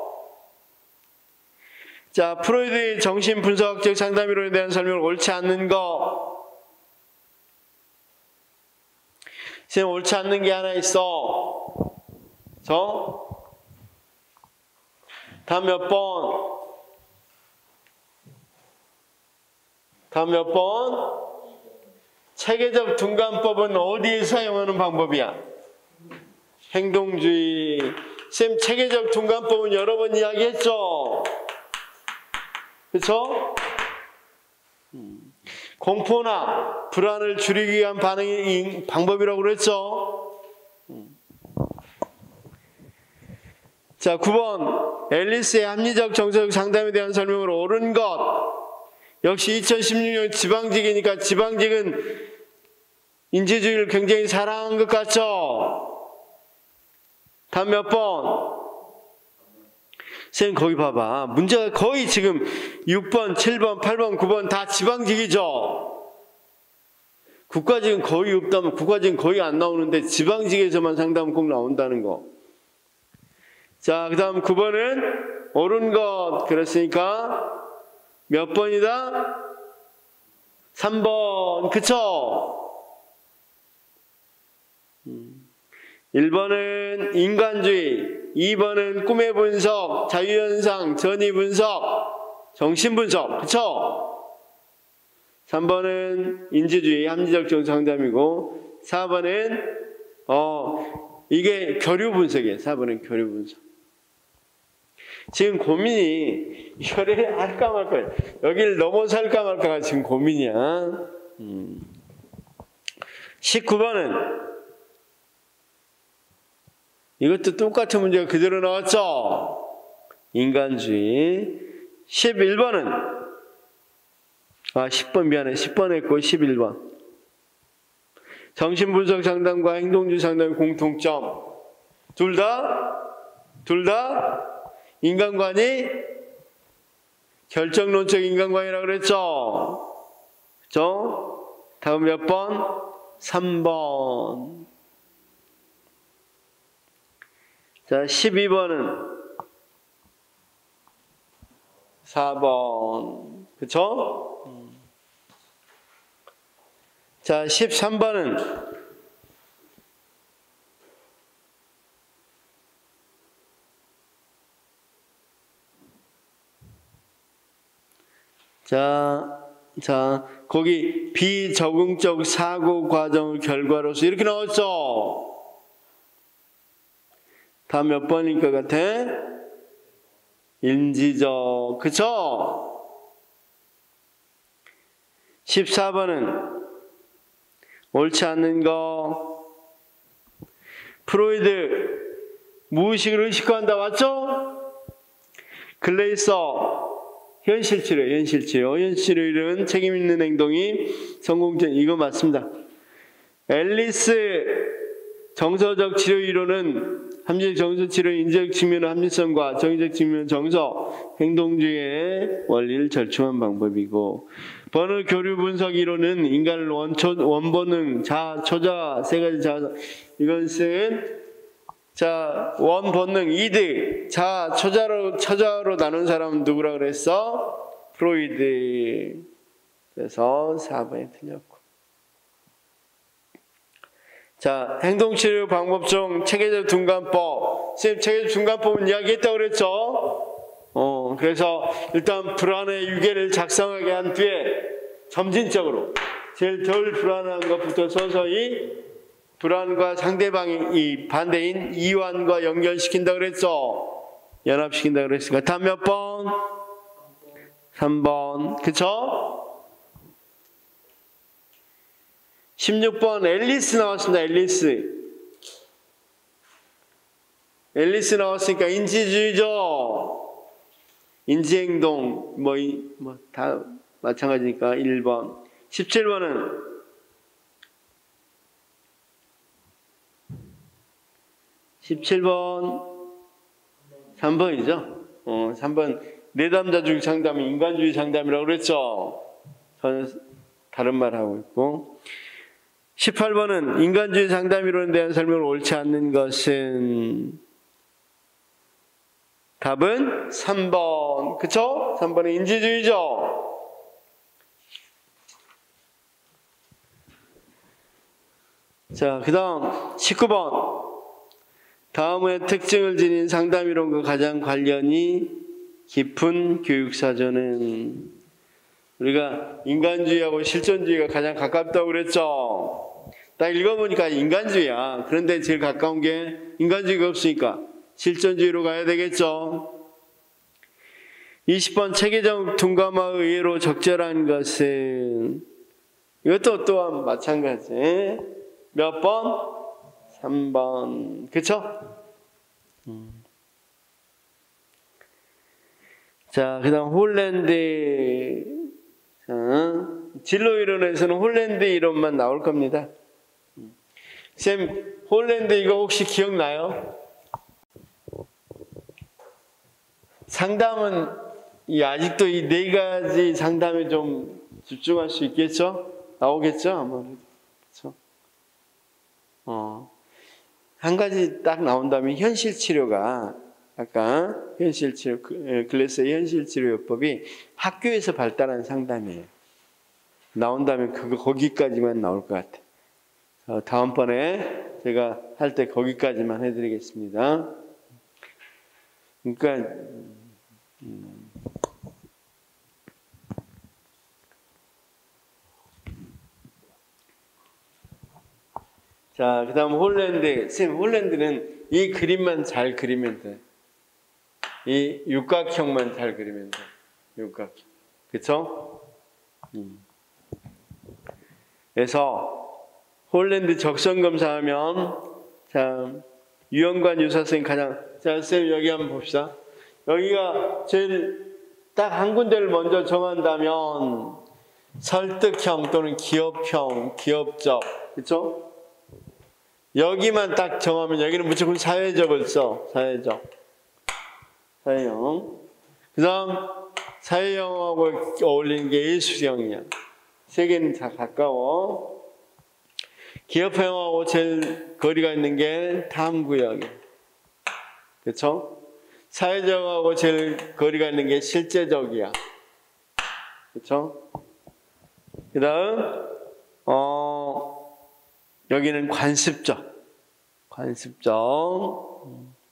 자, 프로이드의 정신분석학적 상담이론에 대한 설명을 옳지 않는 거. 지금 옳지 않는 게 하나 있어. 저 다음 몇 번? 다음 몇 번? 체계적 둔감법은 어디에 사용하는 방법이야? 행동주의. 쌤, 체계적 둔감법은 여러 번 이야기했죠? 그렇죠? 공포나 불안을 줄이기 위한 반응이 방법이라고 그랬죠? 자, 구 번. 앨리스의 합리적 정서적 상담에 대한 설명을 옳은 것. 역시 이천십육 년 지방직이니까 지방직은 인지주의를 굉장히 사랑한 것 같죠? 다음 몇 번? 쌤, 거기 봐봐. 문제가 거의 지금 육 번, 칠 번, 팔 번, 구 번 다 지방직이죠? 국가직은 거의 없다면 국가직은 거의 안 나오는데 지방직에서만 상담은 꼭 나온다는 거. 자, 그 다음 구 번은 옳은 것. 그랬으니까 몇 번이다? 삼 번. 그쵸? 일 번은 인간주의, 이 번은 꿈의 분석, 자유현상, 전이분석, 정신분석. 그쵸? 삼 번은 인지주의, 합리적 정상담이고, 사 번은 어 이게 교류분석이에요. 사 번은 교류분석. 지금 고민이 이거를 할까 말까, 여기를 넘어서 할까 말까가 지금 고민이야. 음. 십구 번은 이것도 똑같은 문제가 그대로 나왔죠. 인간주의. 십일 번은 아 십 번 미안해. 십 번 했고 십일 번. 정신분석 상담과 행동주의 상담의 공통점. 둘 다 둘 다 인간관이 결정론적 인간관이라고 그랬죠. 그렇죠? 다음 몇 번? 삼 번. 자, 십이 번은 사 번. 그쵸? 자, 십삼 번은 자, 자, 거기 비적응적 사고 과정의 결과로서 이렇게 나왔죠? 다 몇 번일 것 같아? 인지적. 그쵸? 십사 번은 옳지 않는 거. 프로이드 무의식을 의식화한다. 맞죠? 글레이서 현실치료, 현실치료. 현실치료는 책임있는 행동이 성공적. 이거 맞습니다. 앨리스 정서적 치료 이론은 합리적 정서 치료 인지적 측면의 합리성과 정의적 측면의 정서, 행동주의의 원리를 절충한 방법이고, 번호 교류 분석 이론은 인간을 원초, 원본능, 자, 초자, 세 가지 자, 이것은 자, 원본능, 이드, 자, 초자로, 초자로 나눈 사람은 누구라 그랬어? 프로이드. 그래서 사 번이 틀렸고. 자, 행동치료 방법 중 체계적 둔감법. 선생님, 체계적 둔감법은 이야기했다고 그랬죠? 어, 그래서 일단 불안의 유계를 작성하게 한 뒤에 점진적으로 제일 덜 불안한 것부터 서서히 불안과 상대방이 이 반대인 이완과 연결시킨다고 그랬죠? 연합시킨다고 그랬으니까. 다음 몇 번? 삼 번. 그쵸? 십육 번 앨리스 나왔습니다. 앨리스. 앨리스 나왔으니까 인지주의죠. 인지행동 뭐 뭐 다 마찬가지니까 일 번. 십칠 번은 십칠 번 삼 번이죠. 어, 삼 번 내담자주의 상담이 인간주의 상담이라고 그랬죠. 저는 다른 말 하고 있고. 십팔 번은 인간주의 상담 이론에 대한 설명을 옳지 않는 것은 답은 삼 번. 그쵸? 삼 번은 인지주의죠. 자, 그 다음 십구 번. 다음의 특징을 지닌 상담 이론과 가장 관련이 깊은 교육사전은 우리가 인간주의하고 실존주의가 가장 가깝다고 그랬죠. 딱 읽어보니까 인간주의야. 그런데 제일 가까운 게 인간주의가 없으니까 실존주의로 가야 되겠죠. 이십 번 체계적 둔감화의 의외로 적절한 것은 이것도 또한 마찬가지. 몇 번? 삼 번. 그쵸? 음. 자, 그 다음 홀랜드. 자, 진로 이론에서는 홀랜드 이론만 나올 겁니다. 쌤, 홀랜드 이거 혹시 기억나요? 상담은 이 아직도 이 네 가지 상담에 좀 집중할 수 있겠죠? 나오겠죠? 아무래도. 그렇죠? 어. 한 가지 딱 나온다면 현실 치료가 아까 현실 치료 글래스의 현실 치료요법이 학교에서 발달한 상담이에요. 나온다면 그거 거기까지만 나올 것 같아. 어, 다음번에 제가 할 때 거기까지만 해드리겠습니다. 그러니까 음, 자, 그 다음 홀랜드. 쌤, 홀랜드는 이 그림만 잘 그리면 돼. 이 육각형만 잘 그리면 돼. 육각형. 그쵸? 음. 그래서 홀랜드 적성검사하면 자, 유형과 유사성이 가장. 자, 선생님 여기 한번 봅시다. 여기가 제일 딱 한 군데를 먼저 정한다면 설득형 또는 기업형, 기업적, 그렇죠? 여기만 딱 정하면 여기는 무조건 사회적을 써. 사회적, 사회형. 그 다음 사회형하고 어울리는 게 예술형이야. 세 개는 다 가까워. 기업형하고 제일 거리가 있는 게 탐구형이야. 그렇죠? 사회적하고 제일 거리가 있는 게 실제적이야. 그렇죠? 그 다음 어, 여기는 관습적. 관습적.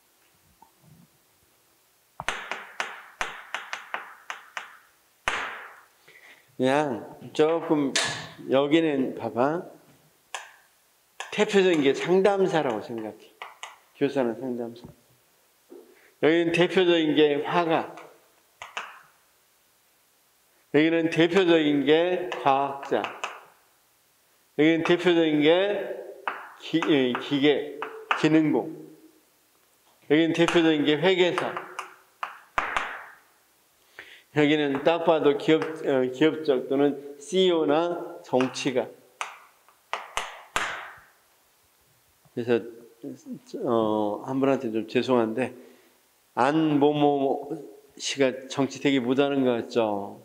그냥 조금 여기는 봐봐. 대표적인 게 상담사라고 생각해. 교사는 상담사. 여기는 대표적인 게 화가. 여기는 대표적인 게 과학자. 여기는 대표적인 게 기, 기계, 기능공. 여기는 대표적인 게 회계사. 여기는 딱 봐도 기업, 어, 기업적 또는 씨이오나 정치가. 그래서 어, 한 분한테 좀 죄송한데 안모모 씨가 정치 되게 못하는 것 같죠?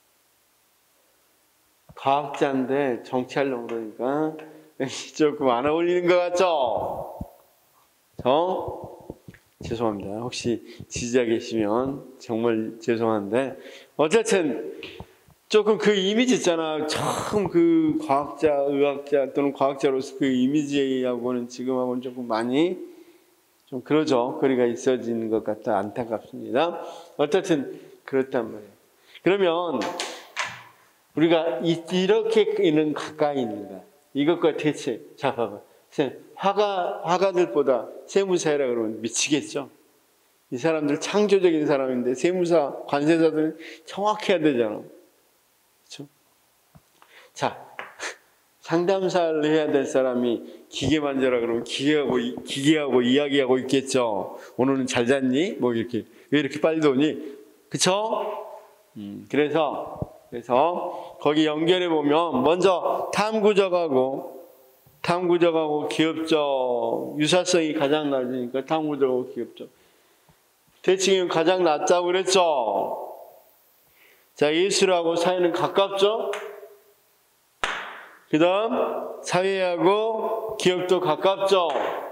과학자인데 정치하려고 그러니까 조금 안 어울리는 것 같죠? 저? 죄송합니다. 혹시 지지자 계시면 정말 죄송한데 어쨌든 조금 그 이미지 있잖아. 처음 그 과학자, 의학자 또는 과학자로서 그 이미지하고는 지금하고는 조금 많이 좀 그러죠. 거리가 있어지는 것 같아 안타깝습니다. 어쨌든 그렇단 말이에요. 그러면 우리가 이렇게는 가까이 있는가? 이것과 대체, 자 봐봐. 화가, 화가들보다 세무사라 그러면 미치겠죠? 이 사람들 창조적인 사람인데 세무사, 관세사들은 정확해야 되잖아. 그렇죠? 자, 상담사를 해야 될 사람이 기계 만져라 그러면 기계하고, 기계하고 이야기하고 있겠죠? 오늘은 잘 잤니? 뭐 이렇게. 왜 이렇게 빨리 도니? 그쵸? 음, 그래서, 그래서 거기 연결해 보면 먼저 탐구적하고 탐구적하고 기업적 유사성이 가장 낮으니까 탐구적하고 기업적. 대칭이 가장 낮다고 그랬죠? 자, 예술하고 사회는 가깝죠? 그 다음 사회하고 기업도 가깝죠?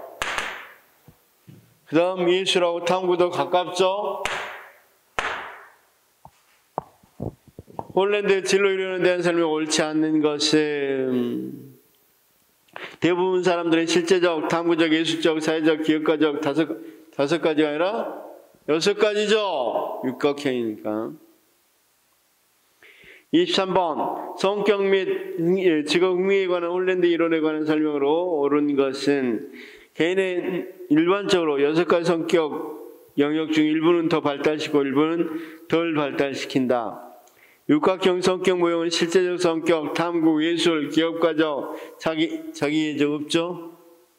그 다음 예술하고 탐구도 가깝죠? 홀랜드의 진로 이루는 대한 설명이 옳지 않는 것은 대부분 사람들의 실제적, 탐구적, 예술적, 사회적, 기업가적 다섯, 다섯 가지가 아니라 여섯 가지죠. 육각형이니까. 이십삼 번 성격 및 직업 흥미에 관한 홀랜드 이론에 관한 설명으로 옳은 것은 개인의 일반적으로 여섯 가지 성격 영역 중 일부는 더 발달시키고 일부는 덜 발달시킨다. 육각형 성격 모형은 실제적 성격, 탐구, 예술, 기업가적, 자기, 자기애적 없죠?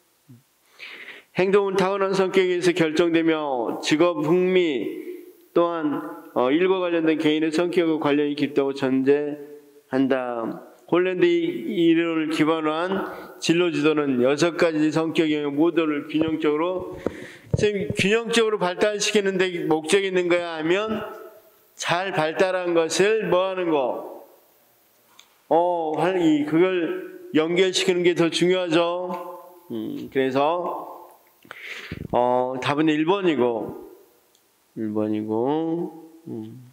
행동은 타고난 성격에 의해서 결정되며 직업 흥미 또한 어, 일과 관련된 개인의 성격과 관련이 깊다고 전제한다. 홀랜드 이론을 기반으로 한 진로 지도는 여섯 가지 성격 영역 모두를 균형적으로 균형적으로 발달시키는데 목적이 있는 거야 하면 잘 발달한 것을 뭐 하는 거? 어, 이 그걸 연결시키는 게 더 중요하죠. 음, 그래서 어, 답은 일 번이고 일 번이고 음.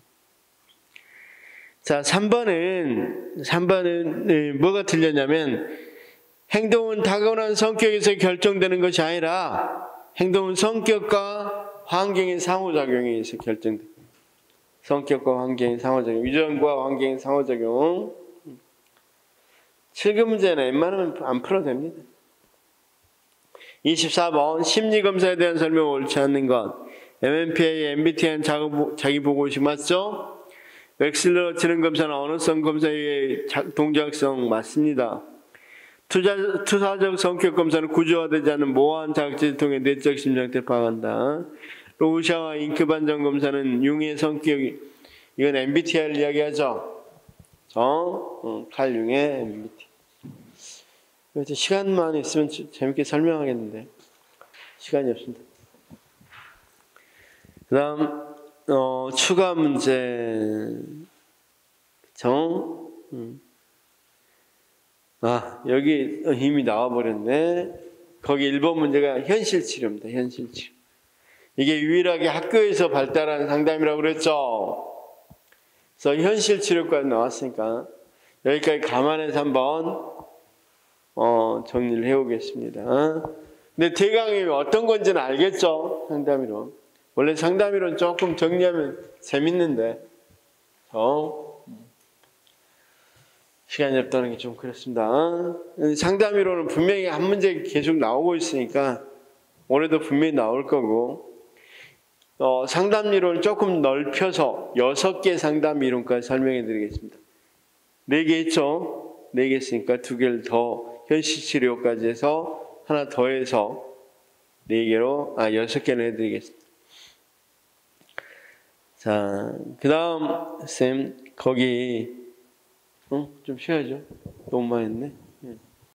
자, 삼 번은 삼 번은 네, 뭐가 틀렸냐면 행동은 타고난 성격에서 결정되는 것이 아니라 행동은 성격과 환경의 상호작용에 의해서 결정된다. 성격과 환경의 상호작용, 유전과 환경의 상호작용. 칠 급 문제는 웬만하면 안 풀어도 됩니다. 이십사 번 심리검사에 대한 설명 옳지 않는 것. 엠엠피에이, 엠비티아이는 자기보고의식 맞죠? 웩슬러 지능검사는 언어성 검사의 동작성 맞습니다. 투자, 투사적 성격 검사는 구조화되지 않은 모호한 자극제를 통해 내적 심상태를 파악한다. 로우샤와 잉크 반전 검사는 융의 성격, 이건 엠비티아이를 이야기하죠. 어? 어, 칼 융의 엠비티아이. 시간만 있으면 재밌게 설명하겠는데 시간이 없습니다. 그 다음 어, 추가 문제 정 음. 아 여기 이미 나와버렸네. 거기 일 번 문제가 현실 치료입니다. 현실 치료. 이게 유일하게 학교에서 발달한 상담이라고 그랬죠. 그래서 현실 치료까지 나왔으니까 여기까지 감안해서 한번 어, 정리를 해오겠습니다. 근데 대강이 어떤 건지는 알겠죠? 상담이론. 원래 상담이론 조금 정리하면 재밌는데 어, 시간이 없다는 게 좀 그렇습니다. 상담이론은 분명히 한 문제 계속 나오고 있으니까 올해도 분명히 나올 거고 어, 상담이론을 조금 넓혀서 여섯 개 상담이론까지 설명해 드리겠습니다. 네 개 했죠? 네 개 했으니까 두 개를 더 현실치료까지 해서 하나 더 해서 네 개로 아 여섯 개를 해드리겠습니다. 자, 그 다음 쌤 거기 어? 좀 쉬어야죠. 너무 많이 했네.